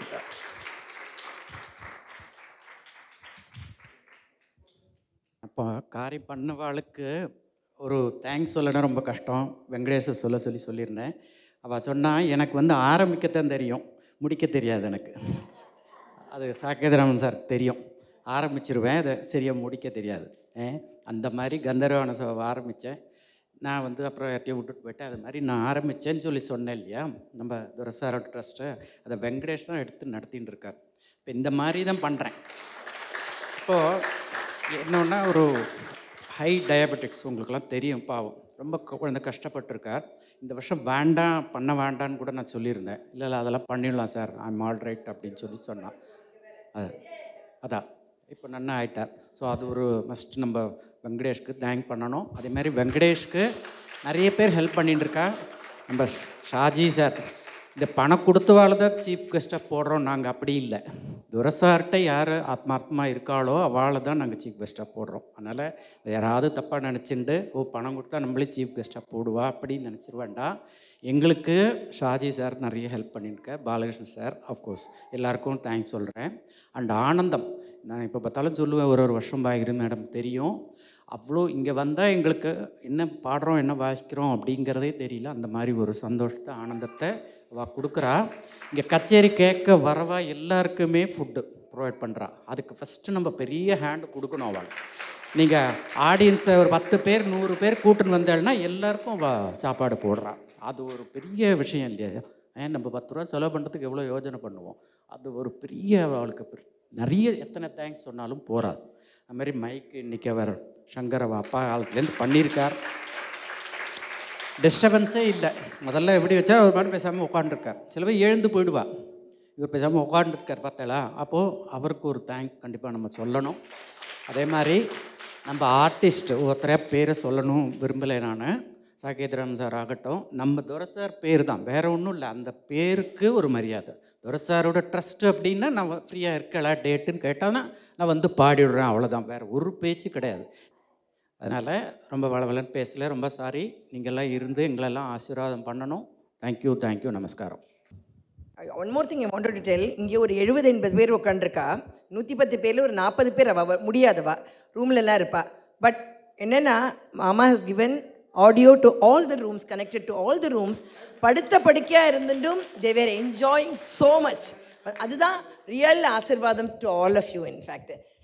அப்போ காரி பண்ணவாளுக்கு ஒரு thanks சொல்லணும் ரொம்ப கஷ்டம். வெங்கடேஷை சொல்லியிருந்தேன். அவள் சொன்னால் எனக்கு வந்து ஆரம்பிக்கத்தான் தெரியும், முடிக்க தெரியாது எனக்கு. அது சாகேதராமன் சார் தெரியும். ஆரம்பிச்சிருவேன், அதை சரியாக முடிக்க தெரியாது. அந்த மாதிரி கந்தர்வான ஆரம்பித்தேன். நான் வந்து அப்புறம் யார்ட்டையும் விட்டுட்டு போயிட்டேன். அது மாதிரி நான் ஆரம்பித்தேன்னு சொன்னேன் இல்லையா, நம்ம துரசாரோட ட்ரஸ்ட்டை அதை வெங்கடேஷ் தான் எடுத்து நடத்தின்னு இருக்கார். இப்போ இந்த மாதிரி தான் பண்ணுறேன். இப்போது என்னன்னா, ஒரு ஹை டயபெட்டிக்ஸ் உங்களுக்கெல்லாம் தெரியும், பாவம் ரொம்ப குழந்தை கஷ்டப்பட்டுருக்கார். இந்த வருஷம் பண்ண வேண்டான்னு கூட நான் சொல்லியிருந்தேன். இல்லை அதெல்லாம் பண்ணிடலாம் சார், ஐம் ஆல் ரைட் அப்படின்னு சொன்னான். அதான் இப்போ நன்னா ஆகிட்டார். ஸோ அது ஒரு மஸ்ட் நம்ம வெங்கடேஷ்க்கு தேங்க் பண்ணணும். அதேமாதிரி வெங்கடேஷ்க்கு நிறைய பேர் ஹெல்ப் பண்ணிட்டுருக்கா. நம்ம ஷாஜி சார் இந்த பணம் கொடுத்தவாள் தான் சீஃப் கெஸ்ட்டாக போடுறோம். நாங்கள் அப்படி இல்லை, துரசார்கிட்ட யார் ஆத்மார்த்தமாக இருக்காளோ அவளை தான் நாங்கள் சீஃப் கெஸ்ட்டாக போடுறோம். அதனால் யாராவது தப்பாக நினச்சிட்டு பணம் கொடுத்தா நம்மளே சீஃப் கெஸ்ட்டாக போடுவா அப்படின்னு நினச்சிருவேண்டா. எங்களுக்கு ஷாஜி சார் நிறைய ஹெல்ப் பண்ணியிருக்கார், பாலகிருஷ்ணன் சார் ஆஃப்கோர்ஸ் எல்லாருக்கும் தேங்க்ஸ் சொல்கிறேன். அண்ட் ஆனந்தம், நான் இப்போ பார்த்தாலும் சொல்லுவேன், ஒரு வருஷம் பாகிரு மேடம் தெரியும். அவ்வளோ இங்கே வந்தால் எங்களுக்கு என்ன பாடுறோம் என்ன வாசிக்கிறோம் அப்படிங்கிறதே தெரியல. அந்த மாதிரி ஒரு சந்தோஷத்தை ஆனந்தத்தை அவள் கொடுக்குறா. இங்கே கச்சேரி கேட்க வரவா எல்லாருக்குமே ஃபுட்டு ப்ரொவைட் பண்ணுறா. அதுக்கு ஃபஸ்ட்டு நம்ம பெரிய ஹேண்டு கொடுக்கணும் அவள். நீங்கள் ஆடியன்ஸை ஒரு 10 பேர் 100 பேர் கூட்டுன்னு வந்தாள்னா எல்லாருக்கும் சாப்பாடு போடுறான். அது ஒரு பெரிய விஷயம் இல்லையா? நம்ம 10 ரூபா செலவு பண்ணுறதுக்கு எவ்வளோ யோஜனை பண்ணுவோம். அது ஒரு பெரிய அவளுக்கு நிறைய எத்தனை தேங்க்ஸ் சொன்னாலும் போகாது. அதுமாதிரி மைக்கு இன்றைக்கி அவர் சங்கர் அப்பா காலத்துலேருந்து பண்ணியிருக்கார். டிஸ்டர்பன்ஸே இல்லை. முதல்ல எப்படி வச்சா ஒரு மாதிரி பேசாமல் உட்காந்துருக்கார். சில பேர் எழுந்து போயிடுவா, இவர் பேசாமல் உட்காந்துருக்கார் பார்த்தலா. அப்போது அவருக்கு ஒரு தேங்க் கண்டிப்பாக நம்ம சொல்லணும். அதே மாதிரி நம்ம ஆர்டிஸ்ட் ஒருத்தரையா பேரை சொல்லணும் விரும்பலை. நான் சாகேந்திரன் சார் ஆகட்டும், நம்ம துரை சார் பேர் தான், வேறு ஒன்றும் இல்லை. அந்த பேருக்கு ஒரு மரியாதை. துரை சாரோட ட்ரஸ்ட் அப்படின்னா நான் ஃப்ரீயாக இருக்கல டேட்டுன்னு கேட்டால் நான் வந்து பாடிவிடுறேன், அவ்வளோதான். வேறு ஒரு பேச்சு கிடையாது. அதனால் ரொம்ப வளவலன்னு பேசலை, ரொம்ப சாரி. நீங்கள்லாம் இருந்து எங்களெல்லாம் ஆசீர்வாதம் பண்ணணும். தேங்க்யூ, தேங்க்யூ, நமஸ்காரம். One more thing I wanted to tell. இங்கே ஒரு 70-80 பேர் உட்காந்துருக்கா. 110 பேரில் ஒரு 40 பேர் முடியாதவா ரூம்லலாம் இருப்பா. பட் என்னென்னா, மாமா has given audio to all the rooms, connected to all the rooms. படுத்த படுக்கையாக இருந்துட்டும் they were enjoying so much. அதுதான் ரியல் ஆசீர்வாதம் to all of you. In fact